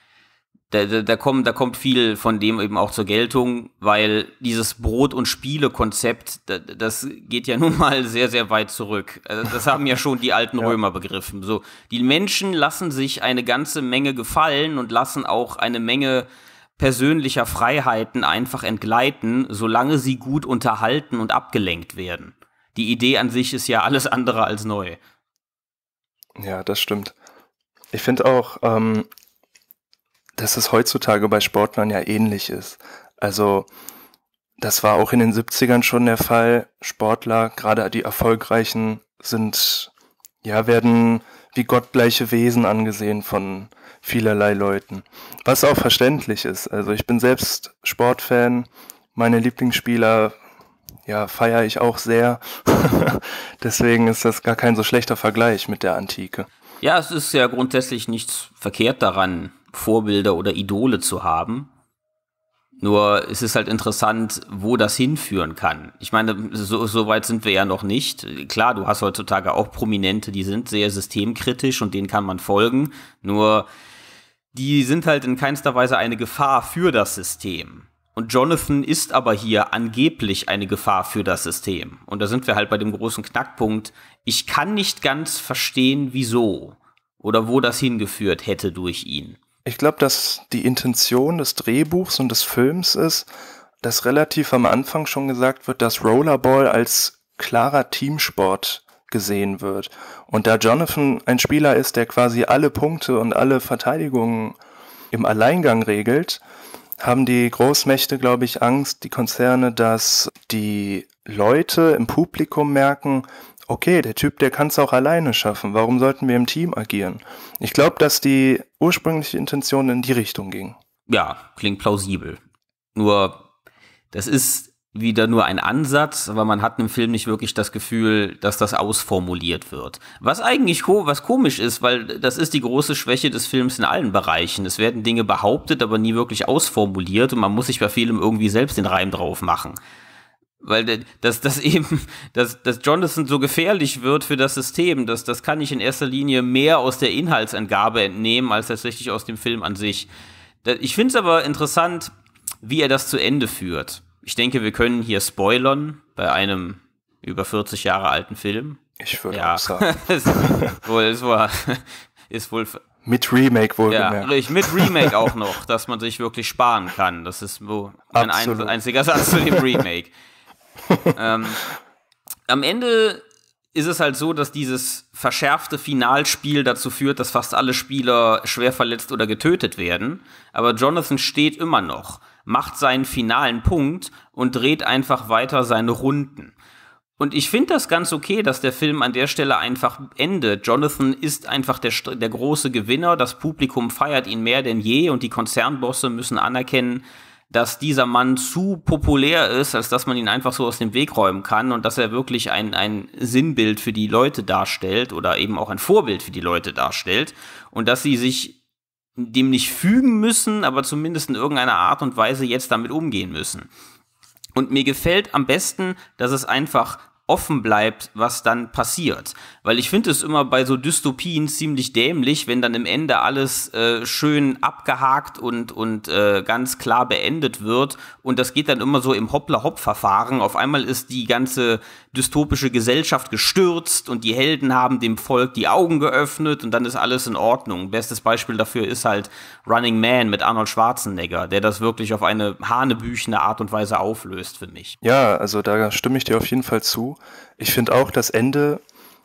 Speaker 6: Da kommt viel von dem eben auch zur Geltung, weil dieses Brot- und Spiele-Konzept, das geht ja nun mal sehr, sehr weit zurück. Das haben ja schon die alten Römer begriffen. So, die Menschen lassen sich eine ganze Menge gefallen und lassen auch eine Menge persönlicher Freiheiten einfach entgleiten, solange sie gut unterhalten und abgelenkt werden. Die Idee an sich ist ja alles andere als neu.
Speaker 7: Ja, das stimmt. Ich finde auch, dass es heutzutage bei Sportlern ja ähnlich ist. Also das war auch in den 70ern schon der Fall. Sportler, gerade die Erfolgreichen, werden wie gottgleiche Wesen angesehen von vielerlei Leuten. Was auch verständlich ist. Also ich bin selbst Sportfan. Meine Lieblingsspieler feiere ich auch sehr. Deswegen ist das gar kein so schlechter Vergleich mit der Antike.
Speaker 6: Ja, es ist ja grundsätzlich nichts verkehrt daran, Vorbilder oder Idole zu haben. Nur es ist halt interessant, wo das hinführen kann. Ich meine, so weit sind wir ja noch nicht. Klar, du hast heutzutage auch Prominente, die sind sehr systemkritisch und denen kann man folgen. Nur die sind halt in keinster Weise eine Gefahr für das System. Und Jonathan ist aber hier angeblich eine Gefahr für das System. Und da sind wir halt bei dem großen Knackpunkt. Ich kann nicht ganz verstehen, wieso oder wo das hingeführt hätte durch ihn.
Speaker 7: Ich glaube, dass die Intention des Drehbuchs und des Films ist, dass relativ am Anfang schon gesagt wird, dass Rollerball als klarer Teamsport gesehen wird. Und da Jonathan ein Spieler ist, der quasi alle Punkte und alle Verteidigungen im Alleingang regelt, haben die Großmächte, glaube ich, Angst, die Konzerne, dass die Leute im Publikum merken, okay, der Typ, der kann es auch alleine schaffen. Warum sollten wir im Team agieren? Ich glaube, dass die ursprüngliche Intention in die Richtung ging.
Speaker 6: Ja, klingt plausibel. Nur, das ist wieder nur ein Ansatz, aber man hat im Film nicht wirklich das Gefühl, dass das ausformuliert wird. Was eigentlich was komisch ist, weil das ist die große Schwäche des Films in allen Bereichen. Es werden Dinge behauptet, aber nie wirklich ausformuliert und man muss sich bei vielem irgendwie selbst den Reim drauf machen. Weil dass Jonathan so gefährlich wird für das System, das kann ich in erster Linie mehr aus der Inhaltsangabe entnehmen, als tatsächlich aus dem Film an sich. Ich finde es aber interessant, wie er das zu Ende führt. Ich denke, wir können hier spoilern bei einem über 40 Jahre alten Film.
Speaker 7: Ich würde auch sagen.
Speaker 6: ist wohl
Speaker 7: mit Remake wohlgemerkt.
Speaker 6: Ja, mit Remake auch noch, dass man sich wirklich sparen kann. Das ist ein einziger Satz zu dem Remake. Am Ende ist es halt so, dass dieses verschärfte Finalspiel dazu führt, dass fast alle Spieler schwer verletzt oder getötet werden. Aber Jonathan steht immer noch, macht seinen finalen Punkt und dreht einfach weiter seine Runden. Und ich finde das ganz okay, dass der Film an der Stelle einfach endet. Jonathan ist einfach der große Gewinner, das Publikum feiert ihn mehr denn je und die Konzernbosse müssen anerkennen, dass dieser Mann zu populär ist, als dass man ihn einfach so aus dem Weg räumen kann und dass er wirklich ein Sinnbild für die Leute darstellt oder eben auch ein Vorbild für die Leute darstellt und dass sie sich dem nicht fügen müssen, aber zumindest in irgendeiner Art und Weise jetzt damit umgehen müssen. Und mir gefällt am besten, dass es einfach offen bleibt, was dann passiert. Weil ich finde es immer bei so Dystopien ziemlich dämlich, wenn dann im Ende alles schön abgehakt und ganz klar beendet wird. Und das geht dann immer so im Hoppla-Hopp-Verfahren. Auf einmal ist die ganze dystopische Gesellschaft gestürzt und die Helden haben dem Volk die Augen geöffnet und dann ist alles in Ordnung. Bestes Beispiel dafür ist halt Running Man mit Arnold Schwarzenegger, der das wirklich auf eine hanebüchene Art und Weise auflöst für mich.
Speaker 7: Ja, also da stimme ich dir auf jeden Fall zu. Ich finde auch das Ende,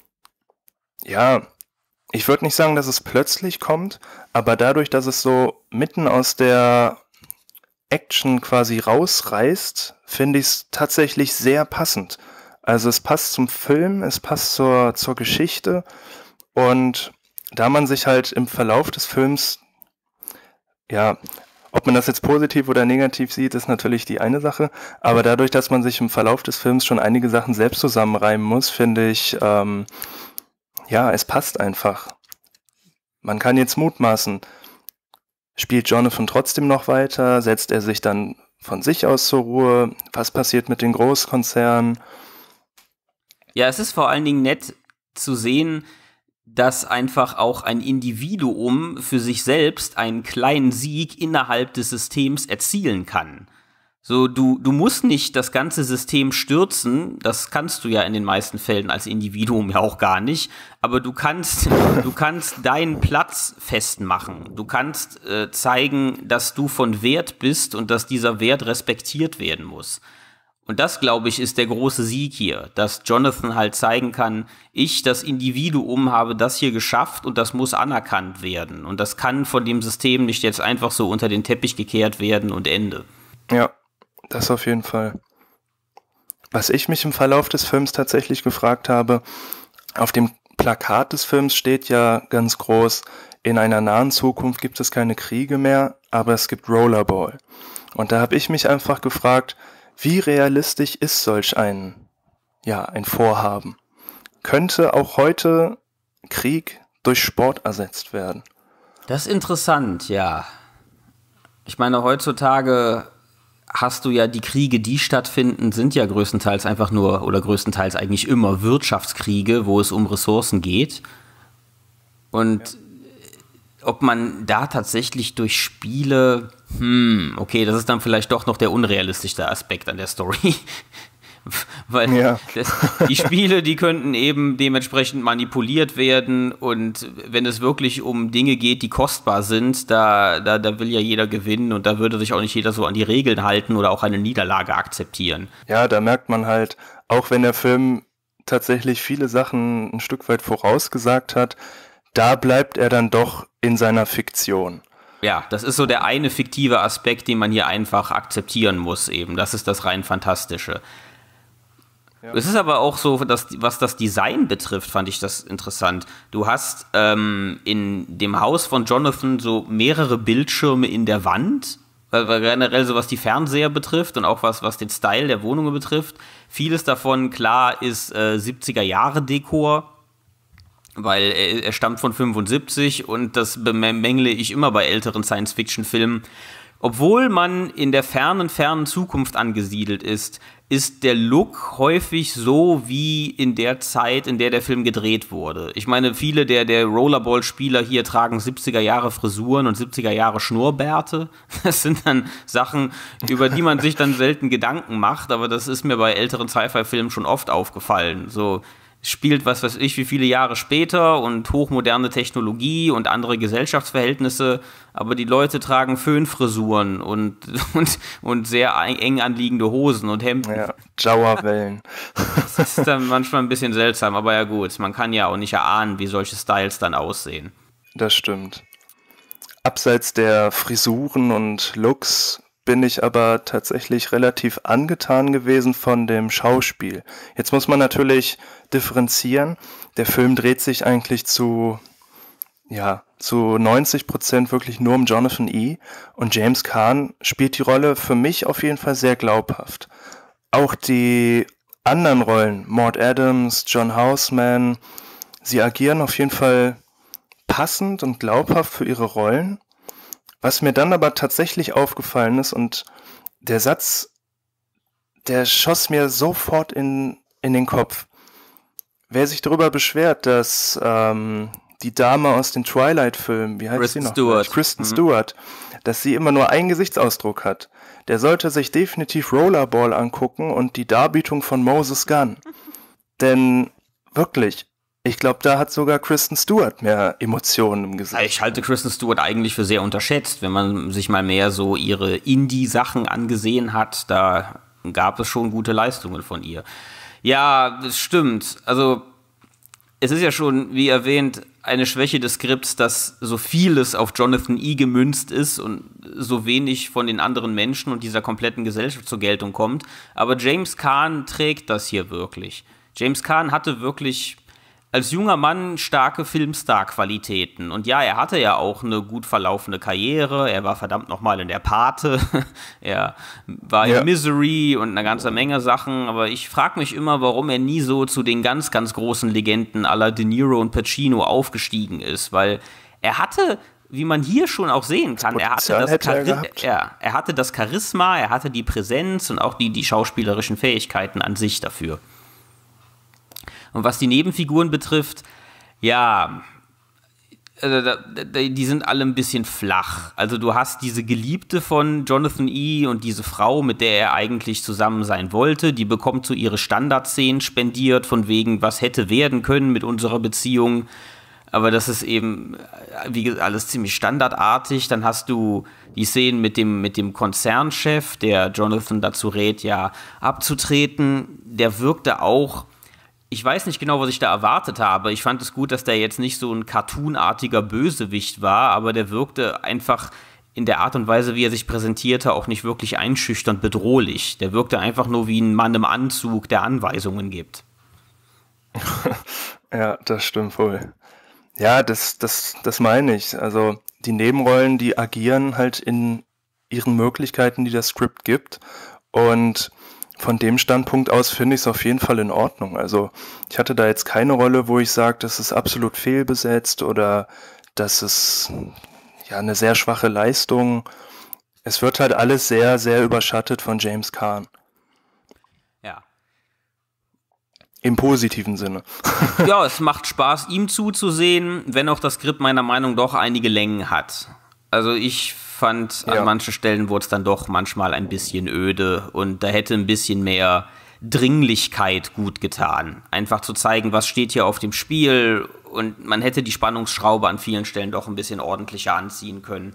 Speaker 7: ja, ich würde nicht sagen, dass es plötzlich kommt, aber dadurch, dass es so mitten aus der Action quasi rausreißt, finde ich es tatsächlich sehr passend. Also es passt zum Film, es passt zur Geschichte und da man sich halt im Verlauf des Films, ja, ob man das jetzt positiv oder negativ sieht, ist natürlich die eine Sache, aber dadurch, dass man sich im Verlauf des Films schon einige Sachen selbst zusammenreimen muss, finde ich, ja, es passt einfach. Man kann jetzt mutmaßen, spielt Jonathan trotzdem noch weiter, setzt er sich dann von sich aus zur Ruhe, was passiert mit den Großkonzernen?
Speaker 6: Ja, es ist vor allen Dingen nett zu sehen, dass einfach auch ein Individuum für sich selbst einen kleinen Sieg innerhalb des Systems erzielen kann. So, du musst nicht das ganze System stürzen, das kannst du ja in den meisten Fällen als Individuum ja auch gar nicht, aber du kannst deinen Platz festmachen. Du kannst zeigen, dass du von Wert bist und dass dieser Wert respektiert werden muss. Und das, glaube ich, ist der große Sieg hier, dass Jonathan halt zeigen kann, ich, das Individuum, habe das hier geschafft und das muss anerkannt werden. Und das kann von dem System nicht jetzt einfach so unter den Teppich gekehrt werden und Ende.
Speaker 7: Ja, das auf jeden Fall. Was ich mich im Verlauf des Films tatsächlich gefragt habe, auf dem Plakat des Films steht ja ganz groß, in einer nahen Zukunft gibt es keine Kriege mehr, aber es gibt Rollerball. Und da habe ich mich einfach gefragt, wie realistisch ist solch ein Vorhaben? Könnte auch heute Krieg durch Sport ersetzt werden?
Speaker 6: Das ist interessant, ja. Ich meine, heutzutage hast du ja die Kriege, die stattfinden, sind ja größtenteils einfach nur oder größtenteils eigentlich immer Wirtschaftskriege, wo es um Ressourcen geht. Und ob man da tatsächlich durch Spiele, okay, das ist dann vielleicht doch noch der unrealistischste Aspekt an der Story. Weil die Spiele, die könnten eben dementsprechend manipuliert werden und wenn es wirklich um Dinge geht, die kostbar sind, da will ja jeder gewinnen und da würde sich auch nicht jeder so an die Regeln halten oder auch eine Niederlage akzeptieren.
Speaker 7: Ja, da merkt man halt, auch wenn der Film tatsächlich viele Sachen ein Stück weit vorausgesagt hat, da bleibt er dann doch in seiner Fiktion.
Speaker 6: Ja, das ist so der eine fiktive Aspekt, den man hier einfach akzeptieren muss eben. Das ist das rein Fantastische. Ja. Es ist aber auch so, dass, was das Design betrifft, fand ich das interessant. Du hast in dem Haus von Jonathan so mehrere Bildschirme in der Wand, weil generell so was die Fernseher betrifft und auch was den Style der Wohnungen betrifft. Vieles davon, klar, ist 70er-Jahre-Dekor, weil er stammt von 75 und das bemängle ich immer bei älteren Science-Fiction-Filmen. Obwohl man in der fernen Zukunft angesiedelt ist der Look häufig so wie in der Zeit, in der Film gedreht wurde. Ich meine, viele der Rollerball-Spieler hier tragen 70er-Jahre Frisuren und 70er-Jahre Schnurrbärte. Das sind dann Sachen, über die man sich dann selten Gedanken macht, aber das ist mir bei älteren Sci-Fi-Filmen schon oft aufgefallen. So spielt, was weiß ich, wie viele Jahre später und hochmoderne Technologie und andere Gesellschaftsverhältnisse, aber die Leute tragen Föhnfrisuren und sehr eng anliegende Hosen und Hemden.
Speaker 7: Ja, Jauerwellen.
Speaker 6: Das ist dann manchmal ein bisschen seltsam, aber ja gut, man kann ja auch nicht erahnen, wie solche Styles dann aussehen.
Speaker 7: Das stimmt. Abseits der Frisuren und Looks bin ich aber tatsächlich relativ angetan gewesen von dem Schauspiel. Jetzt muss man natürlich differenzieren. Der Film dreht sich eigentlich zu 90% wirklich nur um Jonathan E. Und James Caan spielt die Rolle für mich auf jeden Fall sehr glaubhaft. Auch die anderen Rollen, Maud Adams, John Houseman, sie agieren auf jeden Fall passend und glaubhaft für ihre Rollen. Was mir dann aber tatsächlich aufgefallen ist, und der Satz, der schoss mir sofort in den Kopf. Wer sich darüber beschwert, dass die Dame aus den Twilight-Filmen, wie heißt sie noch? Kristen Stewart, dass sie immer nur einen Gesichtsausdruck hat, der sollte sich definitiv Rollerball angucken und die Darbietung von Moses Gunn. Denn wirklich, ich glaube, da hat sogar Kristen Stewart mehr Emotionen im Gesicht.
Speaker 6: Ich halte Kristen Stewart eigentlich für sehr unterschätzt. Wenn man sich mal mehr so ihre Indie-Sachen angesehen hat, da gab es schon gute Leistungen von ihr. Ja, das stimmt. Also, es ist ja schon, wie erwähnt, eine Schwäche des Skripts, dass so vieles auf Jonathan E. gemünzt ist und so wenig von den anderen Menschen und dieser kompletten Gesellschaft zur Geltung kommt. Aber James Caan trägt das hier wirklich. James Caan hatte wirklich als junger Mann starke Filmstar-Qualitäten. Und ja, er hatte ja auch eine gut verlaufende Karriere. Er war verdammt nochmal in der Pate. Er war in Misery und eine ganze Menge Sachen. Aber ich frage mich immer, warum er nie so zu den ganz, ganz großen Legenden à la De Niro und Pacino aufgestiegen ist. Weil er hatte, wie man hier schon auch sehen kann, er hatte das Charisma, er hatte die Präsenz und auch die schauspielerischen Fähigkeiten an sich dafür. Und was die Nebenfiguren betrifft, ja, die sind alle ein bisschen flach. Also du hast diese Geliebte von Jonathan E. und diese Frau, mit der er eigentlich zusammen sein wollte, die bekommt so ihre Standardszenen spendiert, von wegen, was hätte werden können mit unserer Beziehung. Aber das ist eben, wie gesagt, alles ziemlich standardartig. Dann hast du die Szenen mit dem Konzernchef, der Jonathan dazu rät, ja, abzutreten. Der wirkte auch, ich weiß nicht genau, was ich da erwartet habe. Ich fand es gut, dass der jetzt nicht so ein cartoonartiger Bösewicht war, aber der wirkte einfach in der Art und Weise, wie er sich präsentierte, auch nicht wirklich einschüchternd bedrohlich. Der wirkte einfach nur wie ein Mann im Anzug, der Anweisungen gibt.
Speaker 7: Ja, das stimmt wohl. Ja, das meine ich. Also die Nebenrollen, die agieren halt in ihren Möglichkeiten, die das Skript gibt. Und von dem Standpunkt aus finde ich es auf jeden Fall in Ordnung. Also ich hatte da jetzt keine Rolle, wo ich sage, das ist absolut fehlbesetzt oder das ist ja eine sehr schwache Leistung. Es wird halt alles sehr, sehr überschattet von James Caan.
Speaker 6: Ja.
Speaker 7: Im positiven Sinne.
Speaker 6: Ja, es macht Spaß, ihm zuzusehen, wenn auch das Skript meiner Meinung nach doch einige Längen hat. Also ich fand, an manchen Stellen wurde es dann doch manchmal ein bisschen öde und da hätte ein bisschen mehr Dringlichkeit gut getan. Einfach zu zeigen, was steht hier auf dem Spiel und man hätte die Spannungsschraube an vielen Stellen doch ein bisschen ordentlicher anziehen können.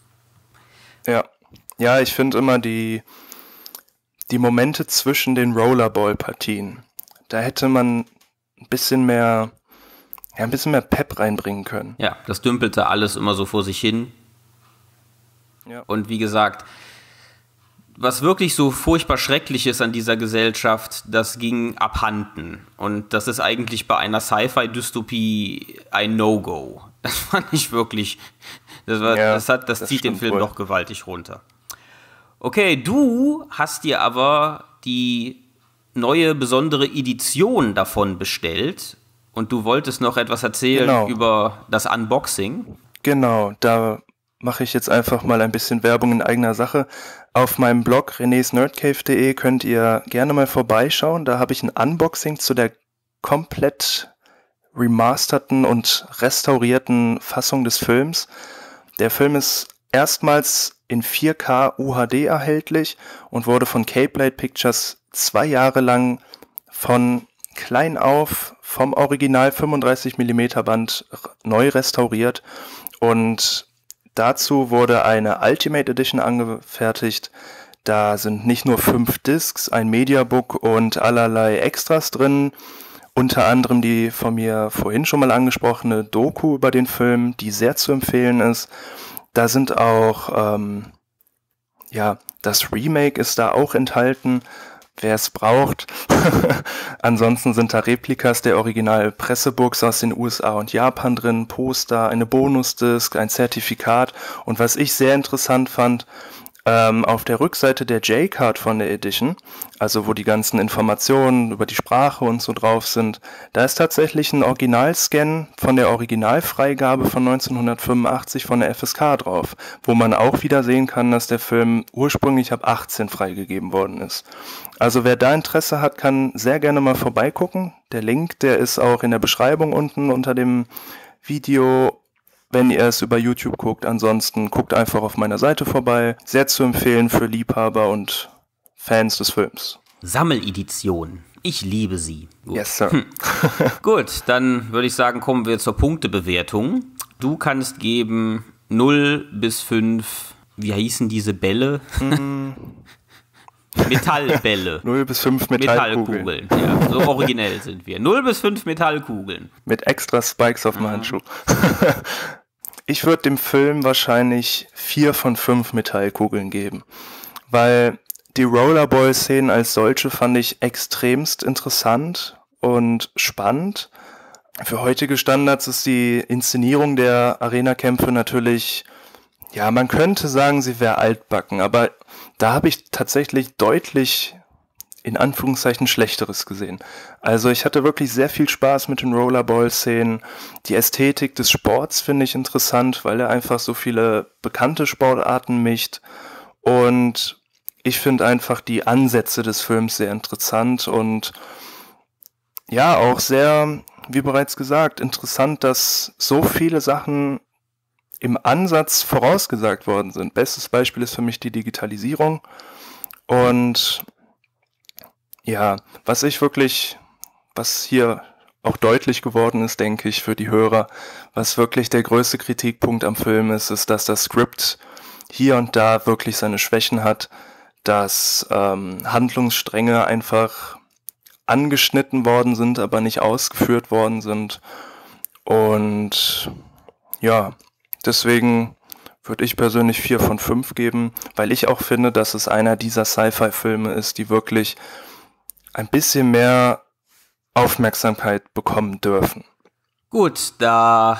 Speaker 7: Ja, ich finde immer die Momente zwischen den Rollerball-Partien, da hätte man ein bisschen mehr Pep reinbringen können.
Speaker 6: Ja, das dümpelte alles immer so vor sich hin. Ja. Und wie gesagt, was wirklich so furchtbar schrecklich ist an dieser Gesellschaft, das ging abhanden. Und das ist eigentlich bei einer Sci-Fi-Dystopie ein No-Go. Das fand ich wirklich, das zieht den Film doch gewaltig runter. Okay, du hast dir aber die neue besondere Edition davon bestellt und du wolltest noch etwas erzählen über das Unboxing.
Speaker 7: Genau, da mache ich jetzt einfach mal ein bisschen Werbung in eigener Sache. Auf meinem Blog renesnerdcave.de könnt ihr gerne mal vorbeischauen. Da habe ich ein Unboxing zu der komplett remasterten und restaurierten Fassung des Films. Der Film ist erstmals in 4K UHD erhältlich und wurde von Cape Light Pictures 2 Jahre lang von klein auf vom Original 35mm Band neu restauriert und dazu wurde eine Ultimate Edition angefertigt. Da sind nicht nur 5 Discs, ein Mediabook und allerlei Extras drin. Unter anderem die von mir vorhin schon mal angesprochene Doku über den Film, die sehr zu empfehlen ist. Da sind auch, das Remake ist da auch enthalten, wer es braucht. Ansonsten sind da Replikas der Original-Pressebooks aus den USA und Japan drin, Poster, eine Bonusdisk, ein Zertifikat. Und was ich sehr interessant fand, auf der Rückseite der J-Card von der Edition, also wo die ganzen Informationen über die Sprache und so drauf sind, da ist tatsächlich ein Originalscan von der Originalfreigabe von 1985 von der FSK drauf, wo man auch wieder sehen kann, dass der Film ursprünglich ab 18 freigegeben worden ist. Also wer da Interesse hat, kann sehr gerne mal vorbeigucken. Der Link, der ist auch in der Beschreibung unten unter dem Video, wenn ihr es über YouTube guckt. Ansonsten guckt einfach auf meiner Seite vorbei. Sehr zu empfehlen für Liebhaber und Fans des Films.
Speaker 6: Sammeledition. Ich liebe sie. Gut.
Speaker 7: Yes, sir.
Speaker 6: Gut, dann würde ich sagen, kommen wir zur Punktebewertung. Du kannst geben 0 bis 5, wie hießen diese Bälle? Metallbälle.
Speaker 7: 0 bis 5 Metallkugeln.
Speaker 6: Ja, so originell sind wir. 0 bis 5 Metallkugeln.
Speaker 7: Mit extra Spikes auf dem Handschuh. Ich würde dem Film wahrscheinlich 4 von 5 Metallkugeln geben, weil die Rollerball-Szenen als solche fand ich extremst interessant und spannend. Für heutige Standards ist die Inszenierung der Arena-Kämpfe natürlich, ja, man könnte sagen, sie wäre altbacken, aber da habe ich tatsächlich deutlich in Anführungszeichen Schlechteres gesehen. Also ich hatte wirklich sehr viel Spaß mit den Rollerball-Szenen. Die Ästhetik des Sports finde ich interessant, weil er einfach so viele bekannte Sportarten mischt. Und ich finde einfach die Ansätze des Films sehr interessant und ja, auch sehr, wie bereits gesagt, interessant, dass so viele Sachen im Ansatz vorausgesagt worden sind. Bestes Beispiel ist für mich die Digitalisierung. Und ja, was hier auch deutlich geworden ist, denke ich, für die Hörer, was wirklich der größte Kritikpunkt am Film ist, dass das Skript hier und da wirklich seine Schwächen hat, dass Handlungsstränge einfach angeschnitten worden sind, aber nicht ausgeführt worden sind. Und ja, deswegen würde ich persönlich 4 von 5 geben, weil ich auch finde, dass es einer dieser Sci-Fi-Filme ist, die wirklich ein bisschen mehr Aufmerksamkeit bekommen dürfen.
Speaker 6: Gut, da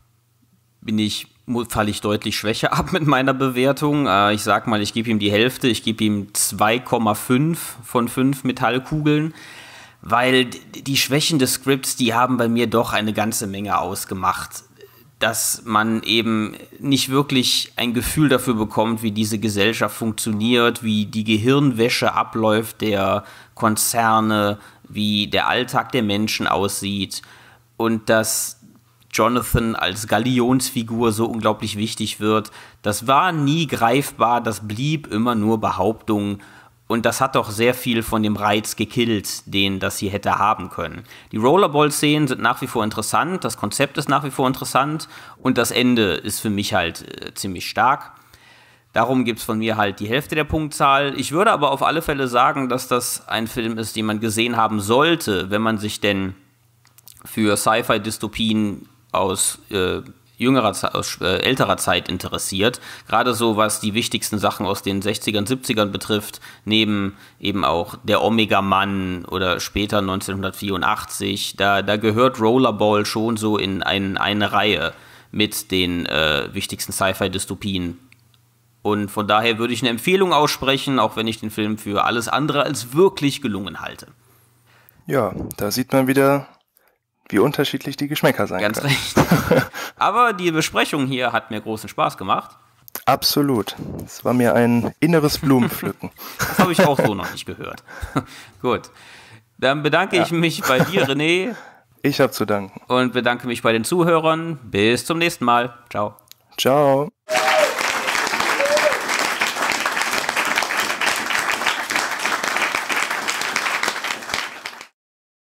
Speaker 6: falle ich deutlich schwächer ab mit meiner Bewertung. Ich sag mal, ich gebe ihm die Hälfte. Ich gebe ihm 2,5 von 5 Metallkugeln, weil die Schwächen des Skripts, die haben bei mir doch eine ganze Menge ausgemacht. Dass man eben nicht wirklich ein Gefühl dafür bekommt, wie diese Gesellschaft funktioniert, wie die Gehirnwäsche abläuft der Konzerne, wie der Alltag der Menschen aussieht und dass Jonathan als Galionsfigur so unglaublich wichtig wird. Das war nie greifbar, das blieb immer nur Behauptung. Und das hat doch sehr viel von dem Reiz gekillt, den das hier hätte haben können. Die Rollerball-Szenen sind nach wie vor interessant, das Konzept ist nach wie vor interessant und das Ende ist für mich halt ziemlich stark. Darum gibt es von mir halt die Hälfte der Punktzahl. Ich würde aber auf alle Fälle sagen, dass das ein Film ist, den man gesehen haben sollte, wenn man sich denn für Sci-Fi-Dystopien aus älterer Zeit interessiert. Gerade so, was die wichtigsten Sachen aus den 60ern, 70ern betrifft, neben eben auch der Omega-Mann oder später 1984. Da gehört Rollerball schon so in eine Reihe mit den wichtigsten Sci-Fi-Dystopien. Und von daher würde ich eine Empfehlung aussprechen, auch wenn ich den Film für alles andere als wirklich gelungen halte.
Speaker 7: Ja, da sieht man wieder, wie unterschiedlich die Geschmäcker sein können.
Speaker 6: Ganz recht. Aber die Besprechung hier hat mir großen Spaß gemacht.
Speaker 7: Absolut. Es war mir ein inneres Blumenpflücken.
Speaker 6: Das habe ich auch so noch nicht gehört. Gut. Dann bedanke ich mich bei dir, René.
Speaker 7: Ich habe zu danken.
Speaker 6: Und bedanke mich bei den Zuhörern. Bis zum nächsten Mal. Ciao.
Speaker 7: Ciao.